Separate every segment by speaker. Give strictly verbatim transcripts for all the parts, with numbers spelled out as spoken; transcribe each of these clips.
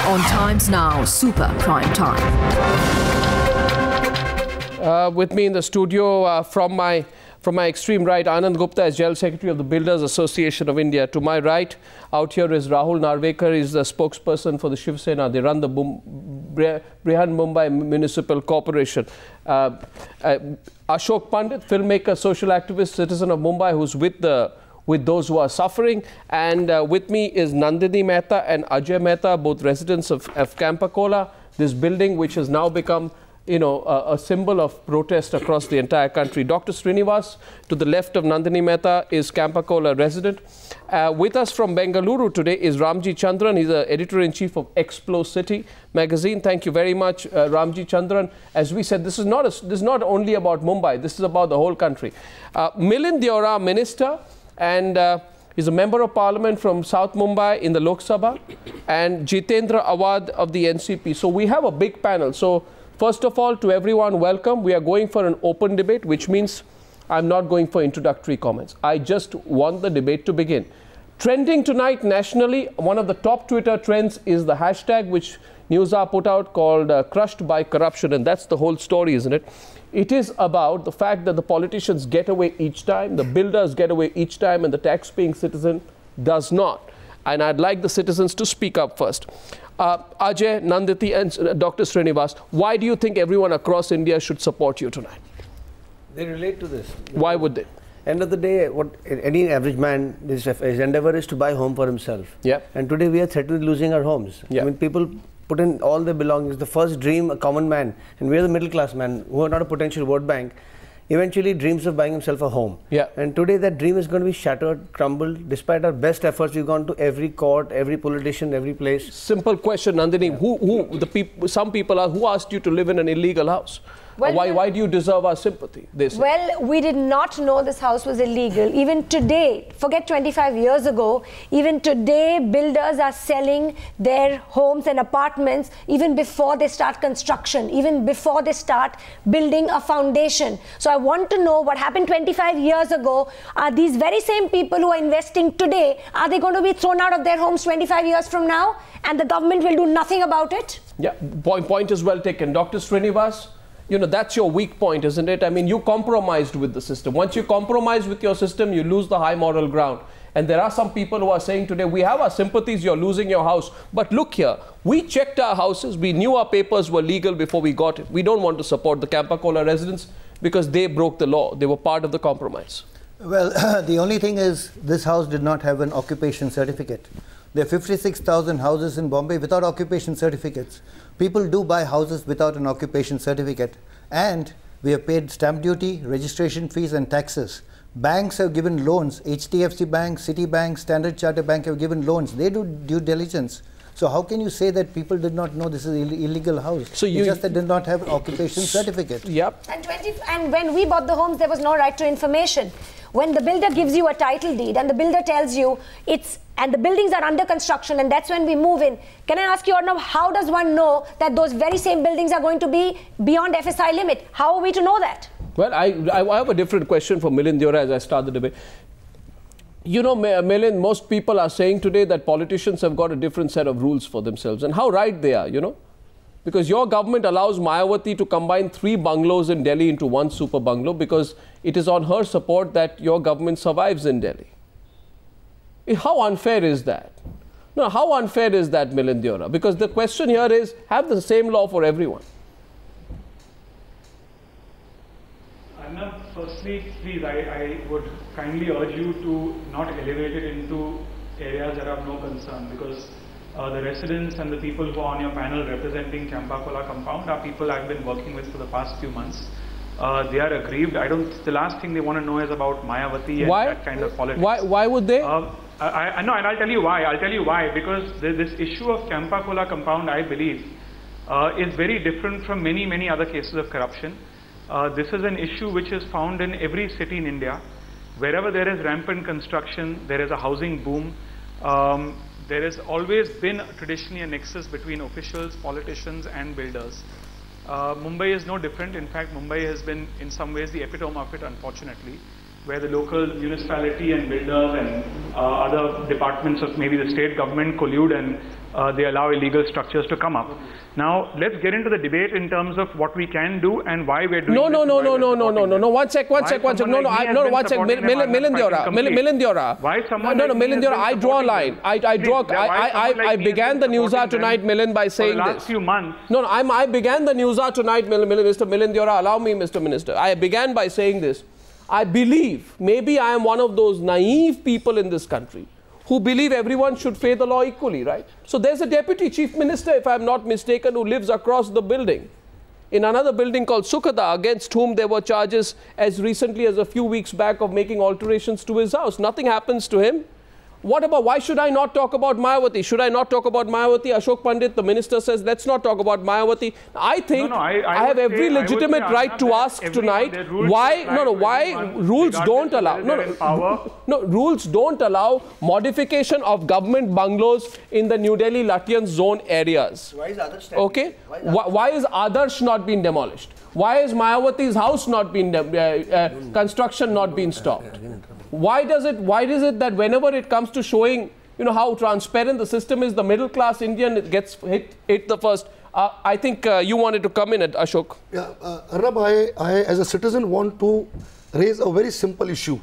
Speaker 1: on Times Now Super Prime Time.
Speaker 2: Uh, with me in the studio uh, from my from my extreme right, Anand Gupta is General Secretary of the Builders Association of India. To my right, out here is Rahul Narvekar, is the spokesperson for the Shiv Sena. They run the Bum Brihan Mumbai Municipal Corporation. Uh, uh, Ashok Pandit, filmmaker, social activist, citizen of Mumbai, who's with the with those who are suffering. And uh, with me is Nandini Mehta and Ajay Mehta, both residents of, of Campacola, this building which has now become, you know, a, a symbol of protest across the entire country. Doctor Srinivas, to the left of Nandini Mehta, is Campacola resident. Uh, with us from Bengaluru today is Ramji Chandran. He's the editor-in-chief of Explo City magazine. Thank you very much, uh, Ramji Chandran. As we said, this is not a, this is not only about Mumbai. This is about the whole country. Uh, Milind Deora, minister, and uh, he's a member of parliament from South Mumbai in the Lok Sabha, and Jitendra Awad of the N C P. So we have a big panel. So first of all, to everyone, welcome. We are going for an open debate, which means I'm not going for introductory comments. I just want the debate to begin. Trending tonight nationally, one of the top Twitter trends is the hashtag which Newsar put out called uh, crushed by corruption, and that's the whole story, isn't it? It is about the fact that the politicians get away each time, the builders get away each time, and the tax-paying citizen does not. And I'd like the citizens to speak up first. Uh, Ajay, Nanditi, and uh, Doctor Srinivas, why do you think everyone across India should support you tonight?
Speaker 3: They relate to this.
Speaker 2: Why would they?
Speaker 3: End of the day, what any average man, his, his endeavor is to buy a home for himself.
Speaker 2: Yeah.
Speaker 3: And today we are threatened with losing our homes.
Speaker 2: Yeah.
Speaker 3: I mean, people put in all their belongings. The first dream, a common man, and we are the middle class man who are not a potential vote bank, eventually dreams of buying himself a home.
Speaker 2: Yeah.
Speaker 3: And today that dream is going to be shattered, crumbled. Despite our best efforts, we've gone to every court, every politician, every place.
Speaker 2: Simple question, Nandini. Yeah. Who, who, the people, some people are, who asked you to live in an illegal house? Well, why, why do you deserve our sympathy? They say.
Speaker 4: Well, we did not know this house was illegal. Even today, forget twenty-five years ago, even today, builders are selling their homes and apartments even before they start construction, even before they start building a foundation. So I want to know what happened twenty-five years ago. Are these very same people who are investing today, are they going to be thrown out of their homes twenty-five years from now? And the government will do nothing about it?
Speaker 2: Yeah, point, point is well taken. Doctor Srinivas, you know, that's your weak point, isn't it? I mean, you compromised with the system. Once you compromise with your system, you lose the high moral ground. And there are some people who are saying today, we have our sympathies, you're losing your house. But look here, we checked our houses. We knew our papers were legal before we got it. We don't want to support the Campacola residents because they broke the law. They were part of the compromise.
Speaker 5: Well, the only thing is this house did not have an occupation certificate. There are fifty-six thousand houses in Bombay without occupation certificates. People do buy houses without an occupation certificate. And we have paid stamp duty, registration fees and taxes. Banks have given loans. H D F C Bank, Citibank, Standard Chartered Bank have given loans. They do due diligence. So how can you say that people did not know this is an illegal house? So you it's just that did not have an occupation certificate.
Speaker 2: Yep.
Speaker 4: And, twenty, and when we bought the homes, there was no right to information. When the builder gives you a title deed and the builder tells you it's, and the buildings are under construction, and that's when we move in. Can I ask you, Arnav, how does one know that those very same buildings are going to be beyond F S I limit? How are we to know that?
Speaker 2: Well, I, I have a different question for Milind Deora as I start the debate. You know, Milind, most people are saying today that politicians have got a different set of rules for themselves, and how right they are, you know. Because your government allows Mayawati to combine three bungalows in Delhi into one super bungalow because it is on her support that your government survives in Delhi. How unfair is that? No, how unfair is that, Milind Deora? Because the question here is, have the same law for everyone.
Speaker 6: Arnav, firstly, please, I, I would kindly urge you to not elevate it into areas that have no concern, because uh, the residents and the people who are on your panel representing Campacola compound are people I've been working with for the past few months. Uh, they are aggrieved. I don't. The last thing they want to know is about Mayawati and
Speaker 2: why?
Speaker 6: that kind of politics.
Speaker 2: Why? Why would they?
Speaker 6: Uh, I, I know, and I'll tell you why. I'll tell you why. Because the, this issue of Campacola compound, I believe, uh, is very different from many, many other cases of corruption. Uh, this is an issue which is found in every city in India. Wherever there is rampant construction, there is a housing boom. Um, there has always been traditionally a nexus between officials, politicians, and builders. Uh, Mumbai is no different. In fact, Mumbai has been in some ways the epitome of it, unfortunately. where the local municipality and builders and uh, other departments of maybe the state government collude and uh, they allow illegal structures to come up. Now, let's get into the debate in terms of what we can do and why we're doing
Speaker 2: no, no,
Speaker 6: this.
Speaker 2: No, no, no, no, no, no, no, one sec, one sec, one sec. No, no, I, no, no, one sec. Milind Deora, Milind Deora.
Speaker 6: Why someone
Speaker 2: No, no,
Speaker 6: like
Speaker 2: Milind Deora, I draw a line. I, I draw, I, I, I, I began the Newshour tonight, Milind, by saying this.
Speaker 6: For the last few months.
Speaker 2: No, no, I'm, I began the Newshour tonight, Mister Milind Deora, allow me, Mister Minister. I began by saying this. I believe, maybe I am one of those naive people in this country who believe everyone should pay the law equally, right? So there's a deputy chief minister, if I'm not mistaken, who lives across the building, in another building called Sukhada, against whom there were charges as recently as a few weeks back of making alterations to his house. Nothing happens to him. What about, why should I not talk about Mayawati? Should I not talk about Mayawati? Ashok Pandit, the minister, says, let's not talk about Mayawati. I think
Speaker 6: no, no, I, I
Speaker 2: I have every
Speaker 6: say,
Speaker 2: legitimate
Speaker 6: say,
Speaker 2: right to ask tonight why, no, no, why rules don't allow, no, no, no, rules don't allow modification of government bungalows in the New Delhi Latian zone areas.
Speaker 3: Why is Adarsh
Speaker 2: Okay? Why, why is Adarsh not being demolished? Why is Mayawati's house not being, uh, uh, construction not being stopped? Why does it, why is it that whenever it comes to showing, you know, how transparent the system is, the middle class Indian gets hit, hit the first? Uh, I think uh, you wanted to come in, at Ashok.
Speaker 7: Yeah, uh, Arnab, I, I as a citizen want to raise a very simple issue.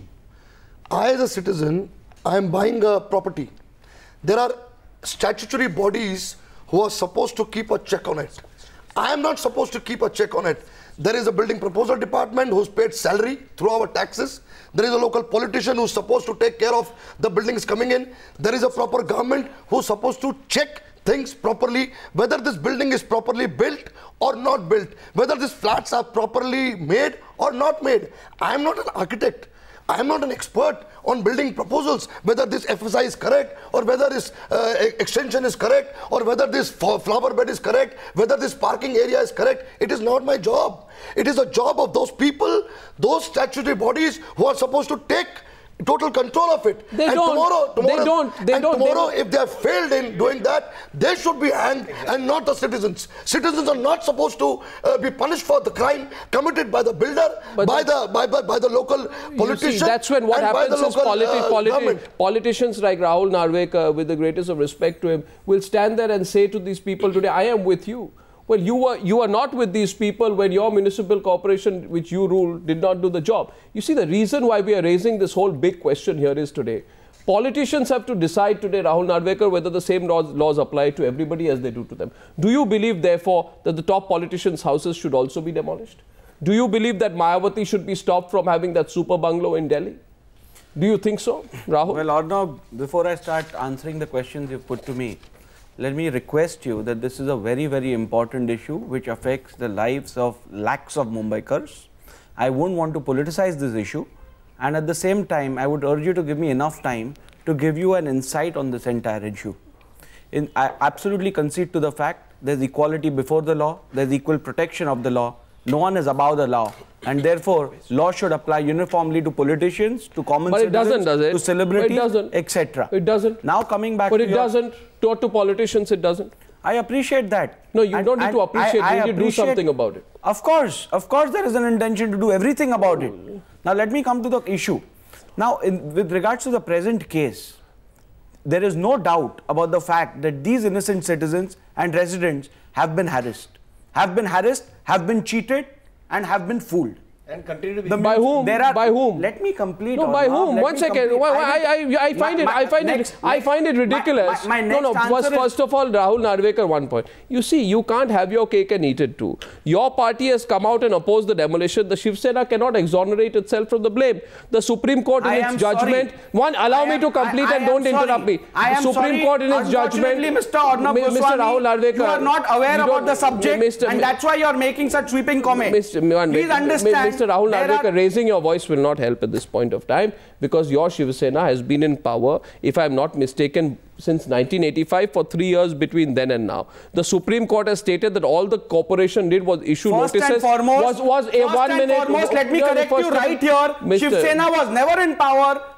Speaker 7: I as a citizen, I am buying a property. There are statutory bodies who are supposed to keep a check on it. I am not supposed to keep a check on it. There is a building proposal department who's paid salary through our taxes. There is a local politician who's supposed to take care of the buildings coming in. There is a proper government who's supposed to check things properly, whether this building is properly built or not built, whether these flats are properly made or not made. I am not an architect. I am not an expert on building proposals, whether this F S I is correct or whether this uh, extension is correct or whether this flower bed is correct, whether this parking area is correct. It is not my job. It is a job of those people, those statutory bodies who are supposed to take total control of it.
Speaker 2: They
Speaker 7: and
Speaker 2: don't.
Speaker 7: Tomorrow, tomorrow,
Speaker 2: they don't. They
Speaker 7: and
Speaker 2: don't.
Speaker 7: tomorrow,
Speaker 2: they
Speaker 7: if they have failed in doing that, they should be hanged and not the citizens. Citizens are not supposed to uh, be punished for the crime committed by the builder,
Speaker 2: but
Speaker 7: by the by, by by the local politician.
Speaker 2: You see, that's when what happens is
Speaker 7: local,
Speaker 2: politi
Speaker 7: uh,
Speaker 2: politi politicians like Rahul Narvekar, with the greatest of respect to him, will stand there and say to these people today, I am with you. Well, you were, you were not with these people when your municipal corporation, which you rule, did not do the job. You see, the reason why we are raising this whole big question here is today, politicians have to decide today, Rahul Narvekar, whether the same laws, laws apply to everybody as they do to them. Do you believe, therefore, that the top politicians' houses should also be demolished? Do you believe that Mayawati should be stopped from having that super bungalow in Delhi? Do you think so, Rahul?
Speaker 8: Well, Arnab, before I start answering the questions you've put to me, let me request you that this is a very, very important issue which affects the lives of lakhs of Mumbaikars. I wouldn't want to politicize this issue, and at the same time, I would urge you to give me enough time to give you an insight on this entire issue. In, I absolutely concede to the fact there's equality before the law, there's equal protection of the law. No one is above the law, and therefore law should apply uniformly to politicians, to common
Speaker 2: but
Speaker 8: citizens,
Speaker 2: it doesn't, does it?
Speaker 8: to celebrities,
Speaker 2: it doesn't.
Speaker 8: et cetera.
Speaker 2: It doesn't.
Speaker 8: Now coming back,
Speaker 2: but
Speaker 8: to
Speaker 2: it
Speaker 8: your,
Speaker 2: doesn't. To, to politicians, it doesn't.
Speaker 8: I appreciate that.
Speaker 2: No, you
Speaker 8: and,
Speaker 2: don't need to appreciate.
Speaker 8: I, I
Speaker 2: you need to do something about it.
Speaker 8: Of course, of course, there is an intention to do everything about it. Now let me come to the issue. Now, in, with regards to the present case, there is no doubt about the fact that these innocent citizens and residents have been harassed, have been harassed, have been cheated, and have been fooled.
Speaker 3: And continue to be.
Speaker 8: The,
Speaker 2: by whom?
Speaker 8: There are,
Speaker 2: by whom?
Speaker 8: Let me complete.
Speaker 2: No, by whom? One second. Well, I, I, I find
Speaker 8: my,
Speaker 2: it. I find
Speaker 8: next,
Speaker 2: it. I find it ridiculous.
Speaker 8: My, my, my
Speaker 2: no, no.
Speaker 8: next
Speaker 2: First,
Speaker 8: is,
Speaker 2: first of all, Rahul Narvekar, one point. You see, you can't have your cake and eat it too. Your party has come out and opposed the demolition. The Shiv Sena cannot exonerate itself from the blame. The Supreme Court, in
Speaker 8: I
Speaker 2: its judgment,
Speaker 8: sorry.
Speaker 2: one. Allow
Speaker 8: I
Speaker 2: me
Speaker 8: am,
Speaker 2: to complete
Speaker 8: I, I
Speaker 2: and don't
Speaker 8: sorry.
Speaker 2: interrupt me.
Speaker 8: I am
Speaker 2: the Supreme
Speaker 8: sorry.
Speaker 2: Court, in its judgment,
Speaker 8: Mister Arnab
Speaker 2: Mister
Speaker 8: Goswami,
Speaker 2: Rahul Narvekar,
Speaker 8: you are not aware about the subject,
Speaker 2: Mister
Speaker 8: and that's why you are making such sweeping comments.
Speaker 2: Mister
Speaker 8: Please understand.
Speaker 2: Mister Rahul Narvekar,
Speaker 8: are...
Speaker 2: raising your voice will not help at this point of time, because your Shiv Sena has been in power, if I am not mistaken, since nineteen eighty-five, for three years between then and now. The Supreme Court has stated that all the corporation did was issue
Speaker 8: first
Speaker 2: notices.
Speaker 8: And foremost,
Speaker 2: was was a
Speaker 8: first
Speaker 2: one
Speaker 8: and
Speaker 2: minute.
Speaker 8: Foremost, let me
Speaker 2: no,
Speaker 8: correct you right here.
Speaker 2: Mister
Speaker 8: Shiv Sena was never in power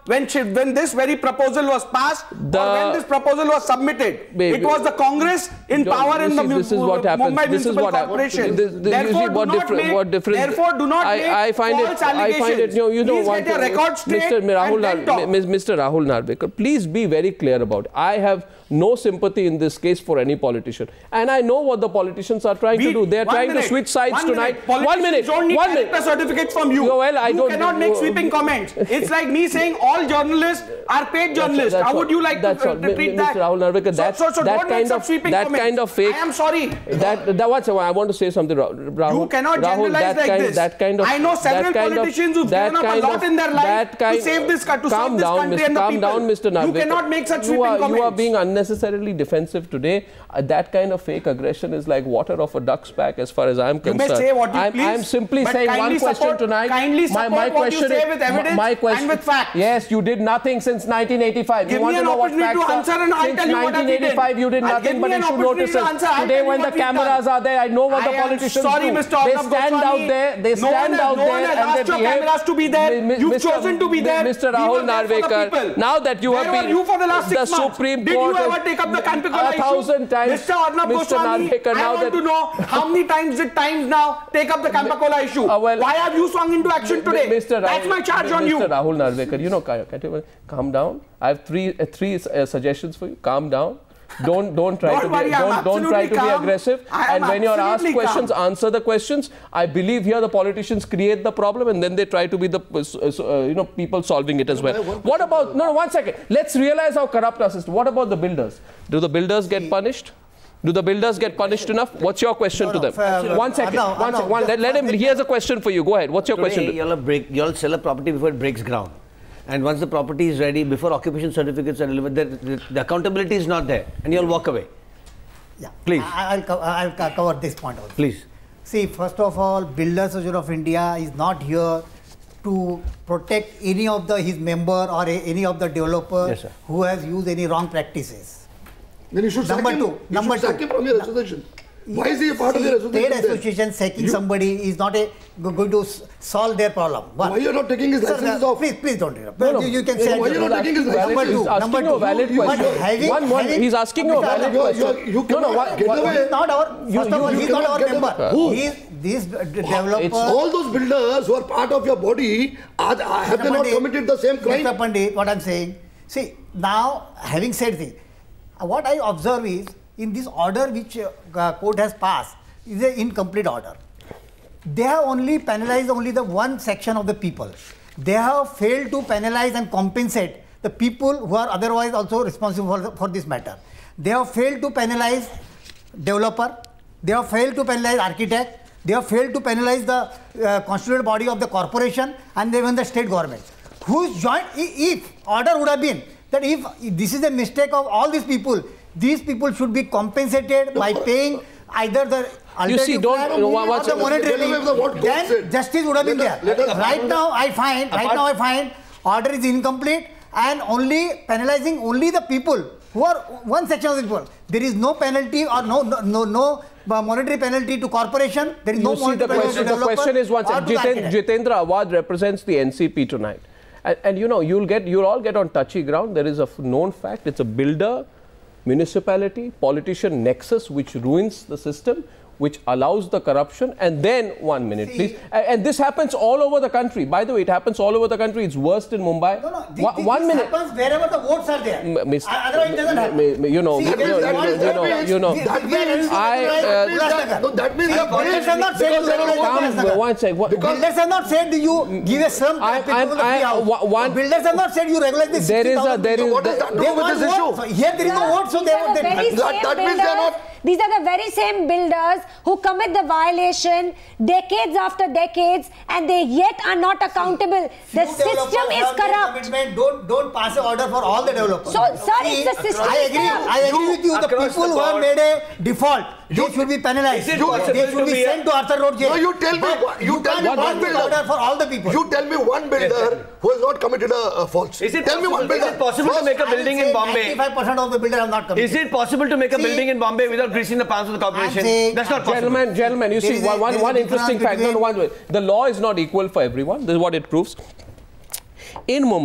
Speaker 8: when she, when this very proposal was passed
Speaker 2: The,
Speaker 8: or when this proposal was submitted.
Speaker 2: Baby,
Speaker 8: it was the Congress in
Speaker 2: John,
Speaker 8: power in the
Speaker 2: this is what happens.
Speaker 8: Mumbai
Speaker 2: This is
Speaker 8: Municipal
Speaker 2: what
Speaker 8: Corporation.
Speaker 2: This, this,
Speaker 8: therefore,
Speaker 2: what
Speaker 8: do not
Speaker 2: different,
Speaker 8: make,
Speaker 2: what different,
Speaker 8: therefore, do not
Speaker 2: I,
Speaker 8: make
Speaker 2: I find
Speaker 8: false
Speaker 2: it,
Speaker 8: allegations.
Speaker 2: I find it, you know, you know
Speaker 8: Please
Speaker 2: what,
Speaker 8: get your record straight
Speaker 2: Mister Rahul,
Speaker 8: and then talk.
Speaker 2: Mister Rahul Narvekar, please be very clear about it. I have no sympathy in this case for any politician. And I know what the politicians are trying
Speaker 8: We,
Speaker 2: to do. They are trying
Speaker 8: minute,
Speaker 2: to switch sides
Speaker 8: one
Speaker 2: tonight.
Speaker 8: Minute.
Speaker 2: One minute.
Speaker 8: Don't need
Speaker 2: one
Speaker 8: character
Speaker 2: minute.
Speaker 8: certificates from you.
Speaker 2: No, well, I
Speaker 8: you
Speaker 2: don't,
Speaker 8: cannot make
Speaker 2: you,
Speaker 8: sweeping comments. It's like me saying all journalists are paid journalists.
Speaker 2: That's
Speaker 8: How would you like to,
Speaker 2: that's
Speaker 8: uh, to treat that?
Speaker 2: Mister Rahul Narvekar, that,
Speaker 8: so, so, so
Speaker 2: that
Speaker 8: don't
Speaker 2: kind
Speaker 8: make
Speaker 2: of
Speaker 8: sweeping
Speaker 2: that
Speaker 8: comments.
Speaker 2: kind of fake.
Speaker 8: I am sorry.
Speaker 2: That that what's I want to say something. Rahul,
Speaker 8: you cannot
Speaker 2: Rahul,
Speaker 8: generalize
Speaker 2: that
Speaker 8: like
Speaker 2: kind,
Speaker 8: this.
Speaker 2: That kind of.
Speaker 8: I know several politicians who've given up a lot in their life to save this, to save this
Speaker 2: calm down,
Speaker 8: country and the
Speaker 2: calm
Speaker 8: people.
Speaker 2: down, Mister Narvekar.
Speaker 8: You cannot make such
Speaker 2: you
Speaker 8: sweeping
Speaker 2: are,
Speaker 8: comments.
Speaker 2: You are being unnecessarily defensive today. Uh, that kind of fake aggression is like water off a duck's back, as far as I'm concerned.
Speaker 8: You may say what you
Speaker 2: I'm,
Speaker 8: please.
Speaker 2: I'm simply
Speaker 8: but
Speaker 2: saying one question
Speaker 8: support,
Speaker 2: tonight.
Speaker 8: Kindly support
Speaker 2: my, my
Speaker 8: what
Speaker 2: question
Speaker 8: you say
Speaker 2: is,
Speaker 8: with evidence
Speaker 2: my question,
Speaker 8: and with facts.
Speaker 2: Yes, you did nothing since nineteen eighty-five.
Speaker 8: Give
Speaker 2: you want
Speaker 8: me
Speaker 2: to
Speaker 8: an
Speaker 2: know what
Speaker 8: opportunity
Speaker 2: facts
Speaker 8: to answer and I'll
Speaker 2: since
Speaker 8: tell you what
Speaker 2: nineteen eighty-five, you did
Speaker 8: I'll
Speaker 2: nothing
Speaker 8: give
Speaker 2: but
Speaker 8: me an
Speaker 2: issue
Speaker 8: opportunity
Speaker 2: notices.
Speaker 8: to answer. I'll
Speaker 2: Today,
Speaker 8: tell you
Speaker 2: when the
Speaker 8: what we've
Speaker 2: cameras
Speaker 8: done.
Speaker 2: are there, I know what
Speaker 8: I
Speaker 2: the
Speaker 8: am
Speaker 2: politicians
Speaker 8: sorry,
Speaker 2: do.
Speaker 8: Mister
Speaker 2: They
Speaker 8: Arnab
Speaker 2: stand
Speaker 8: Goswami.
Speaker 2: out there. They
Speaker 8: No
Speaker 2: stand
Speaker 8: one has-
Speaker 2: out
Speaker 8: no one
Speaker 2: there
Speaker 8: has
Speaker 2: and they
Speaker 8: asked your
Speaker 2: behave.
Speaker 8: cameras to be there.
Speaker 2: Mi-
Speaker 8: You've
Speaker 2: Mister
Speaker 8: chosen to be there.
Speaker 2: Mister
Speaker 8: We
Speaker 2: Rahul
Speaker 8: were there for the
Speaker 2: Narvekar,
Speaker 8: people.
Speaker 2: now that you
Speaker 8: Where
Speaker 2: have
Speaker 8: were
Speaker 2: been
Speaker 8: you for the last
Speaker 2: the
Speaker 8: six months?
Speaker 2: Supreme
Speaker 8: Did
Speaker 2: Court
Speaker 8: you ever take up the Kanpikola
Speaker 2: a
Speaker 8: issue?
Speaker 2: thousand times,
Speaker 8: Mister Arnab
Speaker 2: Mister
Speaker 8: Goswami,
Speaker 2: Narvekar,
Speaker 8: I
Speaker 2: now
Speaker 8: want
Speaker 2: that
Speaker 8: to know how many times did Times Now take up the Kanpikola issue?
Speaker 2: Uh, well,
Speaker 8: Why have you swung into action today?
Speaker 2: Mister
Speaker 8: That's
Speaker 2: Rahul,
Speaker 8: my charge on you.
Speaker 2: Mister Rahul Narvekar, you know, can you calm down? I have three uh, three uh, suggestions for you. Calm down. Don't don't try
Speaker 8: Don't
Speaker 2: to
Speaker 8: worry,
Speaker 2: be,
Speaker 8: I'm
Speaker 2: don't don't try to
Speaker 8: absolutely
Speaker 2: be
Speaker 8: calm.
Speaker 2: aggressive.
Speaker 8: I am
Speaker 2: And when you're asked
Speaker 8: absolutely
Speaker 2: questions,
Speaker 8: calm.
Speaker 2: answer the questions. I believe here the politicians create the problem and then they try to be the uh, uh, you know people solving it as well. What about no no one second? Let's realize how corrupt our system. What about the builders? Do the builders get punished? Do the builders get punished enough? What's your question
Speaker 5: No,
Speaker 2: to
Speaker 5: no,
Speaker 2: them?
Speaker 5: fair,
Speaker 2: one second.
Speaker 5: Arnav,
Speaker 2: one
Speaker 5: Arnav,
Speaker 2: second. One, let,
Speaker 5: just
Speaker 2: let him.
Speaker 5: one
Speaker 2: Here's a question for you. Go ahead. What's your
Speaker 3: Today,
Speaker 2: question? To,
Speaker 3: you'll break, you'll sell a property before it breaks ground. And once the property is ready, before occupation certificates are delivered, the, the, the accountability is not there. And you'll walk away.
Speaker 9: Yeah.
Speaker 3: Please.
Speaker 9: I, I'll, co I'll co cover this point also.
Speaker 3: Please.
Speaker 9: See, first of all, Builders Association of India is not here to protect any of the his member or a, any of the developer
Speaker 3: Yes, sir.
Speaker 9: who has used any wrong practices.
Speaker 7: Then you should
Speaker 9: Number
Speaker 7: sack him.
Speaker 9: two,
Speaker 7: You
Speaker 9: number
Speaker 7: should sack
Speaker 9: two.
Speaker 7: him from your association. Why is he a part
Speaker 9: See,
Speaker 7: of your association?
Speaker 9: Trade
Speaker 7: then?
Speaker 9: association sacking
Speaker 7: You-
Speaker 9: somebody is not a, go- going to s- solve their problem. One.
Speaker 7: Why you're not taking his
Speaker 9: Sir,
Speaker 7: licenses
Speaker 9: uh,
Speaker 7: off?
Speaker 9: Please, please don't interrupt.
Speaker 2: No, no.
Speaker 9: You, you can
Speaker 7: Then
Speaker 9: say
Speaker 7: why
Speaker 9: it.
Speaker 7: you're not taking his
Speaker 2: Valid-
Speaker 9: Number
Speaker 7: licenses?
Speaker 2: he's
Speaker 9: two,
Speaker 2: asking
Speaker 9: number
Speaker 2: you a
Speaker 9: two.
Speaker 2: valid
Speaker 9: But
Speaker 2: question.
Speaker 9: having-
Speaker 2: one, one,
Speaker 9: having-
Speaker 2: he's asking you a
Speaker 9: Mister
Speaker 2: valid
Speaker 7: You are-
Speaker 2: question.
Speaker 7: you are- you
Speaker 2: no, no,
Speaker 7: cannot
Speaker 2: what,
Speaker 7: get
Speaker 2: what,
Speaker 7: away.
Speaker 9: He's not our,
Speaker 2: You-
Speaker 9: first of
Speaker 2: you-
Speaker 9: all,
Speaker 2: you
Speaker 9: he's not
Speaker 7: cannot
Speaker 9: our
Speaker 7: get
Speaker 9: member.
Speaker 7: away. Who?
Speaker 9: He is, this d- developer.
Speaker 7: All those builders who are part of your body, are, are- have they not
Speaker 9: Pandit,
Speaker 7: committed the same crime?
Speaker 9: Mister Pandit, what I'm saying, see, now, having said this, uh, what I observe is, in this order which uh, court has passed, is an incomplete order. They have only penalized only the one section of the people. They have failed to penalize and compensate the people who are otherwise also responsible for, the, for this matter. They have failed to penalize developer. They have failed to penalize architect. They have failed to penalize the uh, constituted body of the corporation and even the state government. Whose joint, i- if order would have been that if this is a mistake of all these people, these people should be compensated by paying either the
Speaker 2: You see,
Speaker 9: alternative
Speaker 2: don't-
Speaker 9: plan
Speaker 2: no,
Speaker 9: or
Speaker 2: what's-
Speaker 9: the monetary
Speaker 7: let us
Speaker 9: relief,
Speaker 7: have what court
Speaker 9: then
Speaker 7: said.
Speaker 9: justice would have been
Speaker 7: Let
Speaker 9: there.
Speaker 7: us- let us-
Speaker 9: Right now, I find, right
Speaker 2: Apart-
Speaker 9: now I find order is incomplete and only penalizing only the people who are one section of the people. There is no penalty or no no no, no uh, monetary penalty to corporation. There is no
Speaker 2: You see,
Speaker 9: monetary
Speaker 2: the
Speaker 9: penalty
Speaker 2: question,
Speaker 9: to
Speaker 2: the
Speaker 9: developer
Speaker 2: question is one
Speaker 9: or to
Speaker 2: second.
Speaker 9: the
Speaker 2: Jiten,
Speaker 9: architect.
Speaker 2: Jitendra Awad represents the N C P tonight. And, and you know, you'll get, you'll all get on touchy ground. There is a f- known fact. It's a builder, municipality, politician nexus which ruins the system, which allows the corruption. And then, one minute,
Speaker 9: See,
Speaker 2: please. And, and this happens all over the country. By the way, it happens all over the country. It's worst in Mumbai.
Speaker 9: No, no, this,
Speaker 2: One-
Speaker 9: this,
Speaker 2: one
Speaker 9: this
Speaker 2: minute.
Speaker 9: happens wherever the votes are there.
Speaker 2: M- Mister
Speaker 9: Otherwise, it doesn't happen.
Speaker 2: M- m- You know,
Speaker 9: See,
Speaker 2: you
Speaker 9: there
Speaker 2: know,
Speaker 9: is
Speaker 2: you
Speaker 9: one-
Speaker 2: know, you know, you know.
Speaker 9: we-
Speaker 7: That
Speaker 9: we are
Speaker 7: means-
Speaker 2: I,
Speaker 9: recognized
Speaker 2: uh,
Speaker 9: Ullasnagar.
Speaker 7: No, that means
Speaker 9: See,
Speaker 7: they are
Speaker 9: builders have not said
Speaker 7: because
Speaker 9: you
Speaker 7: they don't
Speaker 9: recognize
Speaker 7: want-
Speaker 2: Calm,
Speaker 9: Ullasnagar.
Speaker 2: one second. What-
Speaker 9: Builders have not said you give a slum
Speaker 2: I-
Speaker 9: to people
Speaker 2: I'm-
Speaker 9: of the
Speaker 2: I-
Speaker 9: free house.
Speaker 2: wa- one-
Speaker 9: Builders have not said you regulate this.
Speaker 2: There is a- there is-
Speaker 7: What does that
Speaker 9: They
Speaker 7: do with
Speaker 9: want
Speaker 7: this
Speaker 9: vote.
Speaker 7: issue?
Speaker 9: So here there is no vote, so
Speaker 4: These
Speaker 9: they
Speaker 4: are
Speaker 9: want
Speaker 4: the very
Speaker 9: they.
Speaker 7: That-
Speaker 4: same
Speaker 7: that means they are
Speaker 4: builders-
Speaker 7: not-
Speaker 4: These are the very same builders who commit the violation decades after decades, and they yet are not accountable. The
Speaker 9: Few
Speaker 4: system
Speaker 9: developers
Speaker 4: is
Speaker 9: have their
Speaker 4: corrupt.
Speaker 9: commitment. Don't don't pass an order for all the developers.
Speaker 4: So, sir,
Speaker 9: See,
Speaker 4: it's the system
Speaker 9: I agree.
Speaker 4: itself.
Speaker 9: I agree with you. The
Speaker 10: across
Speaker 9: people
Speaker 10: the
Speaker 9: who have
Speaker 10: board-
Speaker 9: made a default, they should be penalized.
Speaker 10: Is it
Speaker 9: They
Speaker 10: possible
Speaker 9: should
Speaker 10: to
Speaker 9: be
Speaker 10: be a-
Speaker 9: sent to Arthur Road jail.
Speaker 7: No, you tell me
Speaker 9: But
Speaker 7: what- you tell
Speaker 9: can't
Speaker 7: me
Speaker 9: pass
Speaker 7: one
Speaker 9: this
Speaker 7: builder.
Speaker 9: order for all the people.
Speaker 7: You tell me one builder who has not committed a, a fault.
Speaker 10: Is it
Speaker 7: tell me one
Speaker 10: possible-
Speaker 7: builder.
Speaker 10: is it possible to
Speaker 7: First-
Speaker 10: make a
Speaker 9: I will
Speaker 10: building
Speaker 9: say
Speaker 10: in Bombay?
Speaker 9: ninety-five percent of the builders have not committed.
Speaker 10: Is it possible to make a
Speaker 9: See,
Speaker 10: building in Bombay without greasing the palms of the corporation?
Speaker 9: saying-
Speaker 10: That's not possible.
Speaker 2: Gentlemen, gentlemen, you
Speaker 9: There
Speaker 2: see,
Speaker 9: is a-
Speaker 2: one, one,
Speaker 9: there is a
Speaker 2: one interesting
Speaker 9: difference
Speaker 2: fact. No, no,
Speaker 9: between-
Speaker 2: one way. The law is not equal for everyone. This is what it proves. In Mumbai,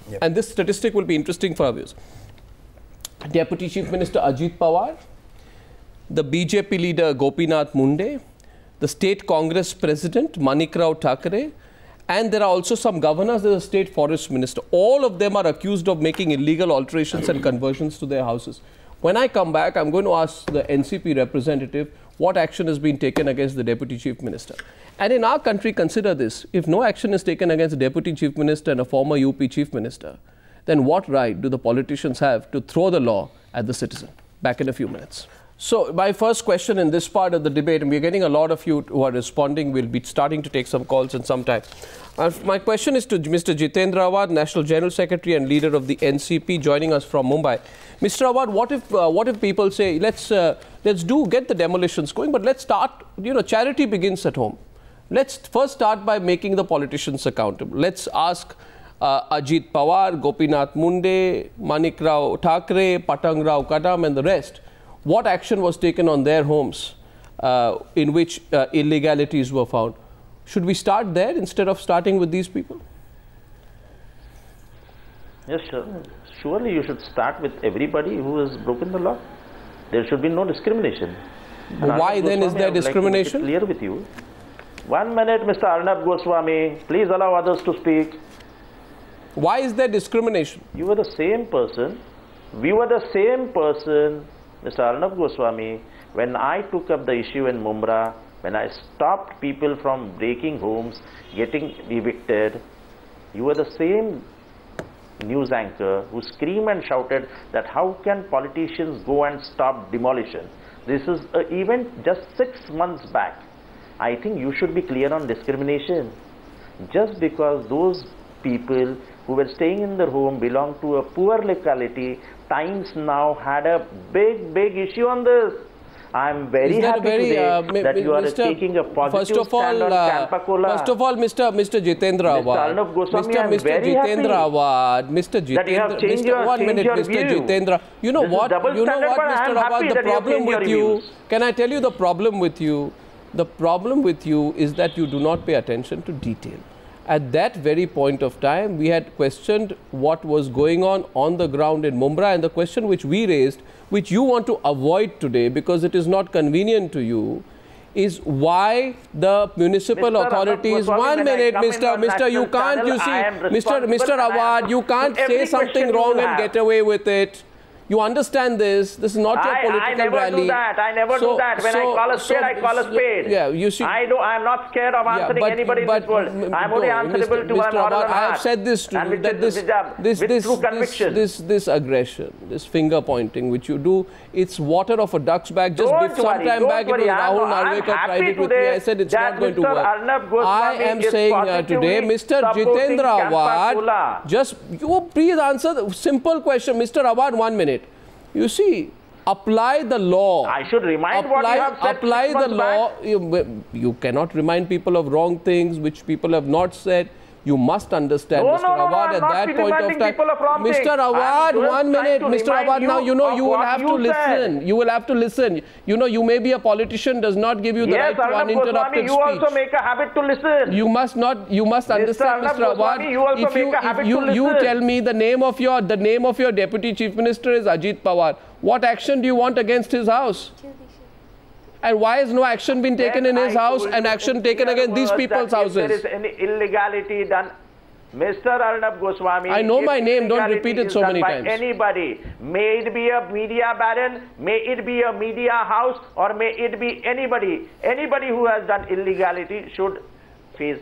Speaker 2: Yep. And this statistic will be interesting for our viewers. Deputy Chief Minister Ajit Pawar, the B J P leader Gopinath Munde, the State Congress President Manik Rao Thakre, and there are also some governors, there's a State Forest Minister. All of them are accused of making illegal alterations and conversions to their houses. When I come back, I'm going to ask the N C P representative what action has been taken against the Deputy Chief Minister. And in our country, consider this, if no action is taken against the Deputy Chief Minister and a former U P Chief Minister, then what right do the politicians have to throw the law at the citizen? Back in a few minutes. So my first question in this part of the debate, and we're getting a lot of you who are responding, we'll be starting to take some calls in some time. Uh, my question is to Mister Jitendra Awad, National General Secretary and leader of the N C P, joining us from Mumbai. Mister Awad, what if uh, what if people say, let's uh, let's do get the demolitions going, but let's start, you know, charity begins at home. Let's first start by making the politicians accountable. Let's ask uh, Ajit Pawar, Gopinath Munde, Manik Rao Thakre, Patang Rao Kadam and the rest. What action was taken on their homes uh, in which uh, illegalities were found? Should we start there instead of starting with these people?
Speaker 11: Yes, sure. Surely you should start with everybody who has broken the law. There should be no discrimination.
Speaker 2: Why then is there discrimination?
Speaker 11: Like to make it clear with you. One minute, Mister Arnab Goswami. Please allow others to speak.
Speaker 2: Why is there discrimination?
Speaker 11: You were the same person. We were the same person. Mister Arnab Goswami, when I took up the issue in Mumbai, when I stopped people from breaking homes, getting evicted, you were the same news anchor who screamed and shouted that how can politicians go and stop demolition? This is an event just six months back. I think you should be clear on discrimination. Just because those people who were staying in their home belong to a poor locality, Times now had a big, big issue on this. I am very happy
Speaker 2: very,
Speaker 11: today
Speaker 2: uh,
Speaker 11: that you are
Speaker 2: Mister
Speaker 11: taking a positive
Speaker 2: first of all,
Speaker 11: stand on
Speaker 2: uh,
Speaker 11: Campacola.
Speaker 2: First of all, Mister Mister Jitendra Awad, Mister Mister Jitendra Awad, Mister Jitendra, Mister one minute, Mister Jitendra. You know what? You know what, Mister Awad? The problem with you. Can I tell you the problem with you? The problem with you is that you do not pay attention to detail. At that very point of time, we had questioned what was going on on the ground in Mumbai, and the question which we raised, which you want to avoid today because it is not convenient to you, is why the municipal Mister authorities, one minute, Mister Mister you can't, you see, Mister Mister Awad, you can't say something wrong and get away with it. You understand this. This is not your
Speaker 11: I,
Speaker 2: political
Speaker 11: I never
Speaker 2: rally.
Speaker 11: do that. I never
Speaker 2: so,
Speaker 11: do that. When
Speaker 2: so,
Speaker 11: I call a spade, so, I call a spade.
Speaker 2: Yeah, you see.
Speaker 11: I do. I am not scared of answering
Speaker 2: yeah, but,
Speaker 11: anybody
Speaker 2: but,
Speaker 11: in this world. I am only
Speaker 2: no,
Speaker 11: answerable
Speaker 2: Mister
Speaker 11: to
Speaker 2: Mister
Speaker 11: my moral
Speaker 2: Awad,
Speaker 11: and
Speaker 2: I have said this to you, that this, this,
Speaker 11: with
Speaker 2: this,
Speaker 11: true
Speaker 2: this,
Speaker 11: conviction.
Speaker 2: this, this aggression, this finger pointing which you do, it's water of a duck's back. Just
Speaker 11: don't
Speaker 2: some
Speaker 11: worry,
Speaker 2: time back
Speaker 11: worry.
Speaker 2: it was Rahul
Speaker 11: I'm
Speaker 2: Narvekar tried it with me. I said it's not going to work. I am saying uh, today, Mister Jitendra Awad, just you please answer the simple question. Mister Awad, one minute. You see, apply the law.
Speaker 11: I should remind
Speaker 2: apply,
Speaker 11: what you have said.
Speaker 2: Apply the law. You, you cannot remind people of wrong things which people have not said. You must understand,
Speaker 11: no,
Speaker 2: Mister
Speaker 11: No, no,
Speaker 2: Awad,
Speaker 11: no,
Speaker 2: at that point of time.
Speaker 11: Mister
Speaker 2: Awad, one minute, Mister Awad, now you know you will have to listen. You will have to listen. You know, you may be a politician, does not give you the
Speaker 11: yes,
Speaker 2: right to
Speaker 11: Arnab
Speaker 2: uninterrupted
Speaker 11: Goswami,
Speaker 2: speech.
Speaker 11: you also make a habit to listen.
Speaker 2: You must not, you must understand, Mister Awad.
Speaker 11: You also
Speaker 2: if you,
Speaker 11: make a habit
Speaker 2: if you,
Speaker 11: to
Speaker 2: you
Speaker 11: listen.
Speaker 2: tell me the name of your, the name of your Deputy Chief Minister is Ajit Pawar. What action do you want against his house? And why has no action been taken
Speaker 11: then
Speaker 2: in his
Speaker 11: I
Speaker 2: house and action taken against these people's houses?
Speaker 11: If there is any illegality done, Mister Arnab Goswami,
Speaker 2: I know my name, don't repeat it so many
Speaker 11: by
Speaker 2: times.
Speaker 11: Anybody, may it be a media baron, may it be a media house, or may it be anybody, anybody who has done illegality should face.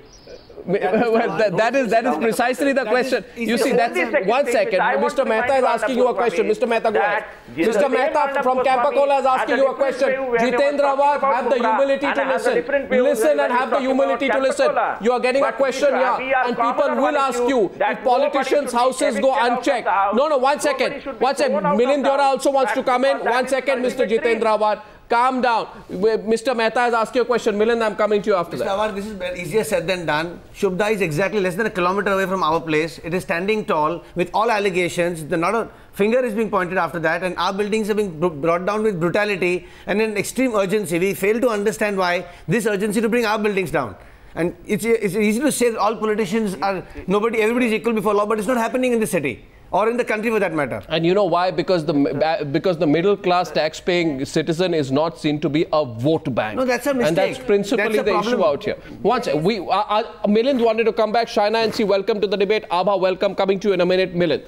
Speaker 2: Well, that, that is that is precisely the question. You see, that's one second. Mister Mehta is asking you a question. Mister Mehta, go ahead. Mister Mehta from Campacola is asking you a question. Jitendra Awad, have the humility to listen. Listen and have the humility to listen. You are getting a question here, and people will ask you if politicians' houses go unchecked. No, no, one second. One second. Milind Deora also wants to come in. One second, Mister Jitendra Awad. Calm down. Mister Mehta has asked you a question. Milind, I'm coming to you after
Speaker 3: Mister
Speaker 2: that.
Speaker 3: Awad, this is easier said than done. Shubda is exactly less than a kilometer away from our place. It is standing tall with all allegations. The not a finger is being pointed after that, and our buildings are being brought down with brutality and in extreme urgency. We fail to understand why this urgency to bring our buildings down. And it's, it's easy to say that all politicians are, nobody, everybody is equal before law, but it's not happening in the city. Or in the country for that matter.
Speaker 2: And you know why? Because the because the middle class tax-paying citizen is not seen to be a vote bank.
Speaker 3: No, that's a mistake.
Speaker 2: And that's principally
Speaker 3: that's
Speaker 2: the
Speaker 3: problem.
Speaker 2: issue out here. Once we, uh, uh, Milind wanted to come back. Shaina N C, welcome to the debate. Abha, welcome. Coming to you in a minute. Milind.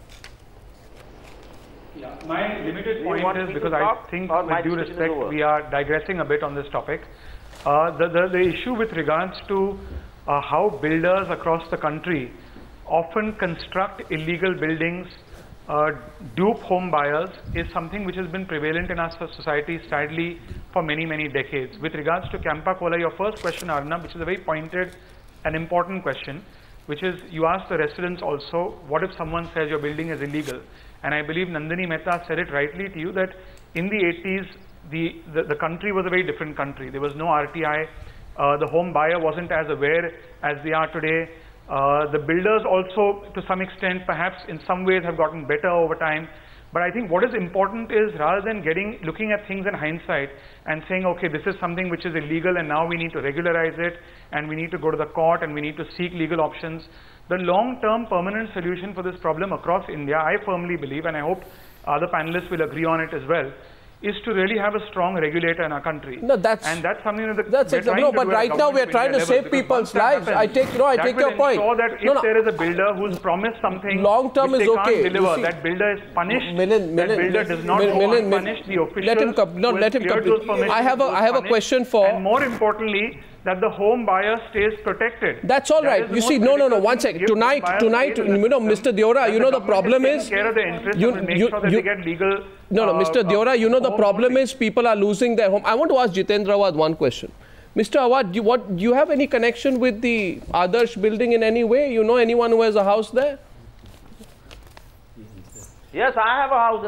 Speaker 6: Yeah, my limited point is because I think, with due respect, we are digressing a bit on this topic. Uh, the, the the issue with regards to uh, how builders across the country often construct illegal buildings, uh, dupe home buyers, is something which has been prevalent in our society sadly for many, many decades. With regards to Campa Cola, your first question, Arnab, which is a very pointed and important question, which is you ask the residents also, what if someone says your building is illegal? And I believe Nandini Mehta said it rightly to you that in the eighties, the, the, the country was a very different country. There was no R T I. Uh, the home buyer wasn't as aware as they are today. Uh, the builders also, to some extent, perhaps in some ways have gotten better over time. But I think what is important is rather than getting, looking at things in hindsight and saying, okay, this is something which is illegal and now we need to regularize it and we need to go to the court and we need to seek legal options. The long-term permanent solution for this problem across India, I firmly believe, and I hope other panelists will agree on it as well, is to really have a strong regulator in our country.
Speaker 2: No, that's
Speaker 6: and that's something that the,
Speaker 2: that's exactly, no, but right now we are trying to save people's lives. I take no, I take your point.
Speaker 6: That if
Speaker 2: no, no.
Speaker 6: there is a builder who's promised something
Speaker 2: long term
Speaker 6: which
Speaker 2: is
Speaker 6: they
Speaker 2: okay.
Speaker 6: can't deliver,
Speaker 2: see,
Speaker 6: that builder is punished.
Speaker 2: Milind,
Speaker 6: that
Speaker 2: Milind,
Speaker 6: builder does not
Speaker 2: Milind,
Speaker 6: go
Speaker 2: Milind,
Speaker 6: unpunished. The officials
Speaker 2: let him come. No, let him come. I have a I have a question for.
Speaker 6: And more importantly, that the home buyer stays protected.
Speaker 2: That's all right. You see, no, no, no. One second. Tonight, tonight, you know, Mister Deora, you know the problem is.
Speaker 6: You, you, sure that you, they get legal.
Speaker 2: No, no, Mister
Speaker 6: Uh,
Speaker 2: Deora, you know the problem is people are losing their home. I want to ask Jitendra Awad one question. Mister Awad, do you, what, do you have any connection with the Adarsh building in any way? You know anyone who has a house there?
Speaker 11: Yes, I have a house in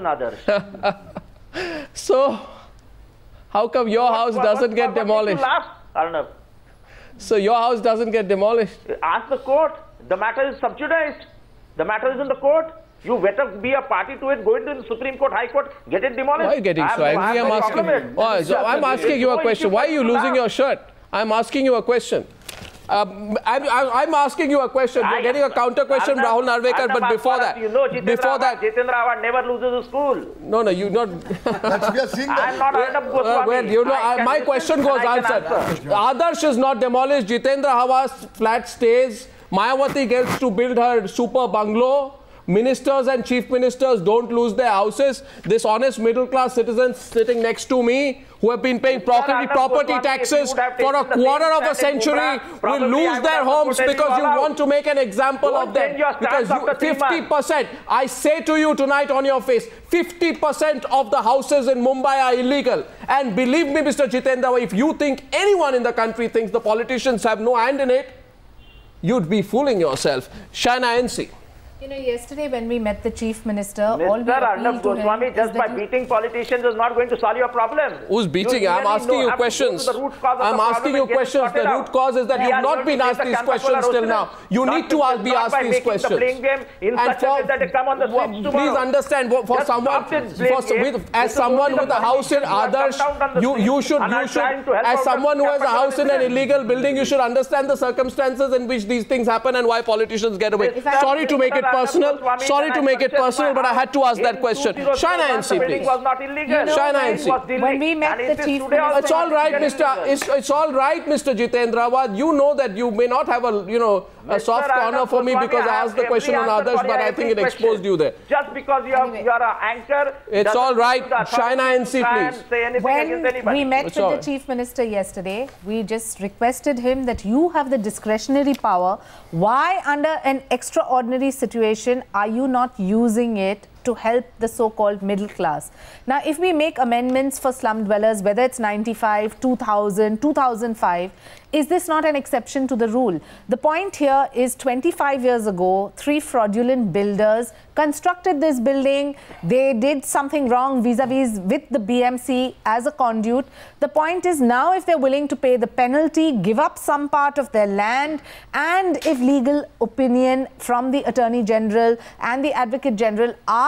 Speaker 11: Adarsh.
Speaker 2: So, how come your
Speaker 11: what,
Speaker 2: house
Speaker 11: what,
Speaker 2: doesn't
Speaker 11: what,
Speaker 2: get
Speaker 11: what
Speaker 2: demolished?
Speaker 11: Laugh, Arnab?
Speaker 2: So your house doesn't get demolished?
Speaker 11: Ask the court. The matter is subjudiced. The matter is in the court. You better be a party to it. Go into the Supreme Court, High Court, get it demolished.
Speaker 2: Why are you getting so angry? I'm asking. Oh, so I'm asking you a question. Why are you losing your shirt? I'm asking you a question. Um, I'm, I'm asking you a question. You're getting a counter question, Rahul Narvekar. But before that,
Speaker 11: you know, Jitendra
Speaker 2: before that,
Speaker 11: Jitendra Awad never loses a school.
Speaker 2: No, no, you not.
Speaker 7: That's we are seeing that.
Speaker 11: I'm not Arnab Goswami.
Speaker 2: Well, you know, I my question goes answered.
Speaker 11: Answer.
Speaker 2: Adarsh is not demolished. Jitendra Hawa's flat stays. Mayawati gets to build her super bungalow. Ministers and chief ministers don't lose their houses. This honest middle class citizens sitting next to me who have been paying property, property taxes for a quarter of a century will lose their homes because you want to make an example of them. Because fifty percent, I say to you tonight on your face, fifty percent of the houses in Mumbai are illegal. And believe me, Mister Jitendra, if you think anyone in the country thinks the politicians have no hand in it, you'd be fooling yourself. Shaina N C.
Speaker 12: You know, yesterday when we met the Chief Minister, all we
Speaker 11: Mister Arnab
Speaker 12: appealed to
Speaker 11: Goswami,
Speaker 12: him
Speaker 11: just
Speaker 12: is
Speaker 11: by
Speaker 12: that
Speaker 11: beating politicians is not going to solve your problem.
Speaker 2: Who's beating?
Speaker 11: You
Speaker 2: I'm
Speaker 11: really
Speaker 2: asking
Speaker 11: know,
Speaker 2: you
Speaker 11: have to
Speaker 2: questions.
Speaker 11: go to the root cause of
Speaker 2: I'm
Speaker 11: the
Speaker 2: asking
Speaker 11: problem
Speaker 2: you
Speaker 11: and get it
Speaker 2: questions. The
Speaker 11: sorted
Speaker 2: root
Speaker 11: out.
Speaker 2: cause is that
Speaker 11: We
Speaker 2: you've
Speaker 11: are
Speaker 2: not
Speaker 11: going
Speaker 2: been
Speaker 11: to
Speaker 2: asked
Speaker 11: take the
Speaker 2: these
Speaker 11: Campa
Speaker 2: questions
Speaker 11: Cola
Speaker 2: till now.
Speaker 11: roasters.
Speaker 2: You
Speaker 11: Not
Speaker 2: need to
Speaker 11: to-
Speaker 2: ask, be
Speaker 11: not
Speaker 2: asked
Speaker 11: by
Speaker 2: these
Speaker 11: making the
Speaker 2: questions.
Speaker 11: blame game in
Speaker 2: And
Speaker 11: such a way that they come on the
Speaker 2: for-
Speaker 11: streets
Speaker 2: please
Speaker 11: tomorrow.
Speaker 2: understand, for, for
Speaker 11: Just
Speaker 2: someone,
Speaker 11: stop this blame
Speaker 2: for,
Speaker 11: game.
Speaker 2: with,
Speaker 11: This
Speaker 2: as
Speaker 11: is
Speaker 2: someone
Speaker 11: only
Speaker 2: with
Speaker 11: the
Speaker 2: a house in
Speaker 11: politicians who have come
Speaker 2: Adarsh,
Speaker 11: down on the
Speaker 2: you, you
Speaker 11: streets
Speaker 2: should,
Speaker 11: and
Speaker 2: you
Speaker 11: are trying to
Speaker 2: should,
Speaker 11: help
Speaker 2: as
Speaker 11: out
Speaker 2: someone
Speaker 11: the
Speaker 2: who has a
Speaker 11: Campa
Speaker 2: house in an
Speaker 11: residents.
Speaker 2: illegal building, you should understand the circumstances in which these things happen and why politicians get away.
Speaker 11: Mister
Speaker 2: Sorry to make it
Speaker 11: Mister
Speaker 2: personal.
Speaker 11: Goswami,
Speaker 2: Sorry to
Speaker 11: I
Speaker 2: make it
Speaker 11: purchased
Speaker 2: personal,
Speaker 11: my
Speaker 2: but I had to ask
Speaker 11: house
Speaker 2: that
Speaker 11: in
Speaker 2: question.
Speaker 11: two thousand
Speaker 2: Shaina
Speaker 11: one,
Speaker 2: N C,
Speaker 11: the building
Speaker 2: please.
Speaker 11: was not illegal.
Speaker 12: You know,
Speaker 2: Shaina
Speaker 12: when-
Speaker 2: N C.
Speaker 11: It was
Speaker 12: When we
Speaker 11: illegal.
Speaker 12: met
Speaker 11: And
Speaker 12: the
Speaker 11: it is
Speaker 12: Chief
Speaker 11: today also
Speaker 2: It's all right,
Speaker 11: illegal.
Speaker 2: Mister It's, it's all right, Mister Jitendra Awad. You know that you may not have a, you know, a
Speaker 11: Mister
Speaker 2: soft corner
Speaker 11: Arnab
Speaker 2: for me
Speaker 11: Goswami,
Speaker 2: because I
Speaker 11: have
Speaker 2: asked the
Speaker 11: every
Speaker 2: question on
Speaker 11: answer
Speaker 2: others,
Speaker 11: for
Speaker 2: but
Speaker 11: your
Speaker 2: I think
Speaker 11: every
Speaker 2: it exposed
Speaker 11: question.
Speaker 2: you there.
Speaker 11: Just because you are,
Speaker 12: Anyway.
Speaker 11: you are an anchor.
Speaker 2: It's
Speaker 11: doesn't
Speaker 2: all right.
Speaker 11: give the authority
Speaker 2: Shaina N C,
Speaker 11: to try and
Speaker 2: please.
Speaker 11: say anything against
Speaker 12: When
Speaker 11: anybody.
Speaker 12: we met
Speaker 2: It's
Speaker 12: with
Speaker 2: all
Speaker 12: the
Speaker 2: right.
Speaker 12: Chief Minister yesterday, we just requested him that you have the discretionary power. Why, under an extraordinary situation, are you not using it to help the so-called middle class? Now, if we make amendments for slum dwellers, whether it's ninety-five, two thousand, two thousand five, is this not an exception to the rule? The point here is twenty-five years ago, three fraudulent builders constructed this building. They did something wrong vis-a-vis with the B M C as a conduit. The point is now if they're willing to pay the penalty, give up some part of their land, and if legal opinion from the Attorney General and the Advocate General are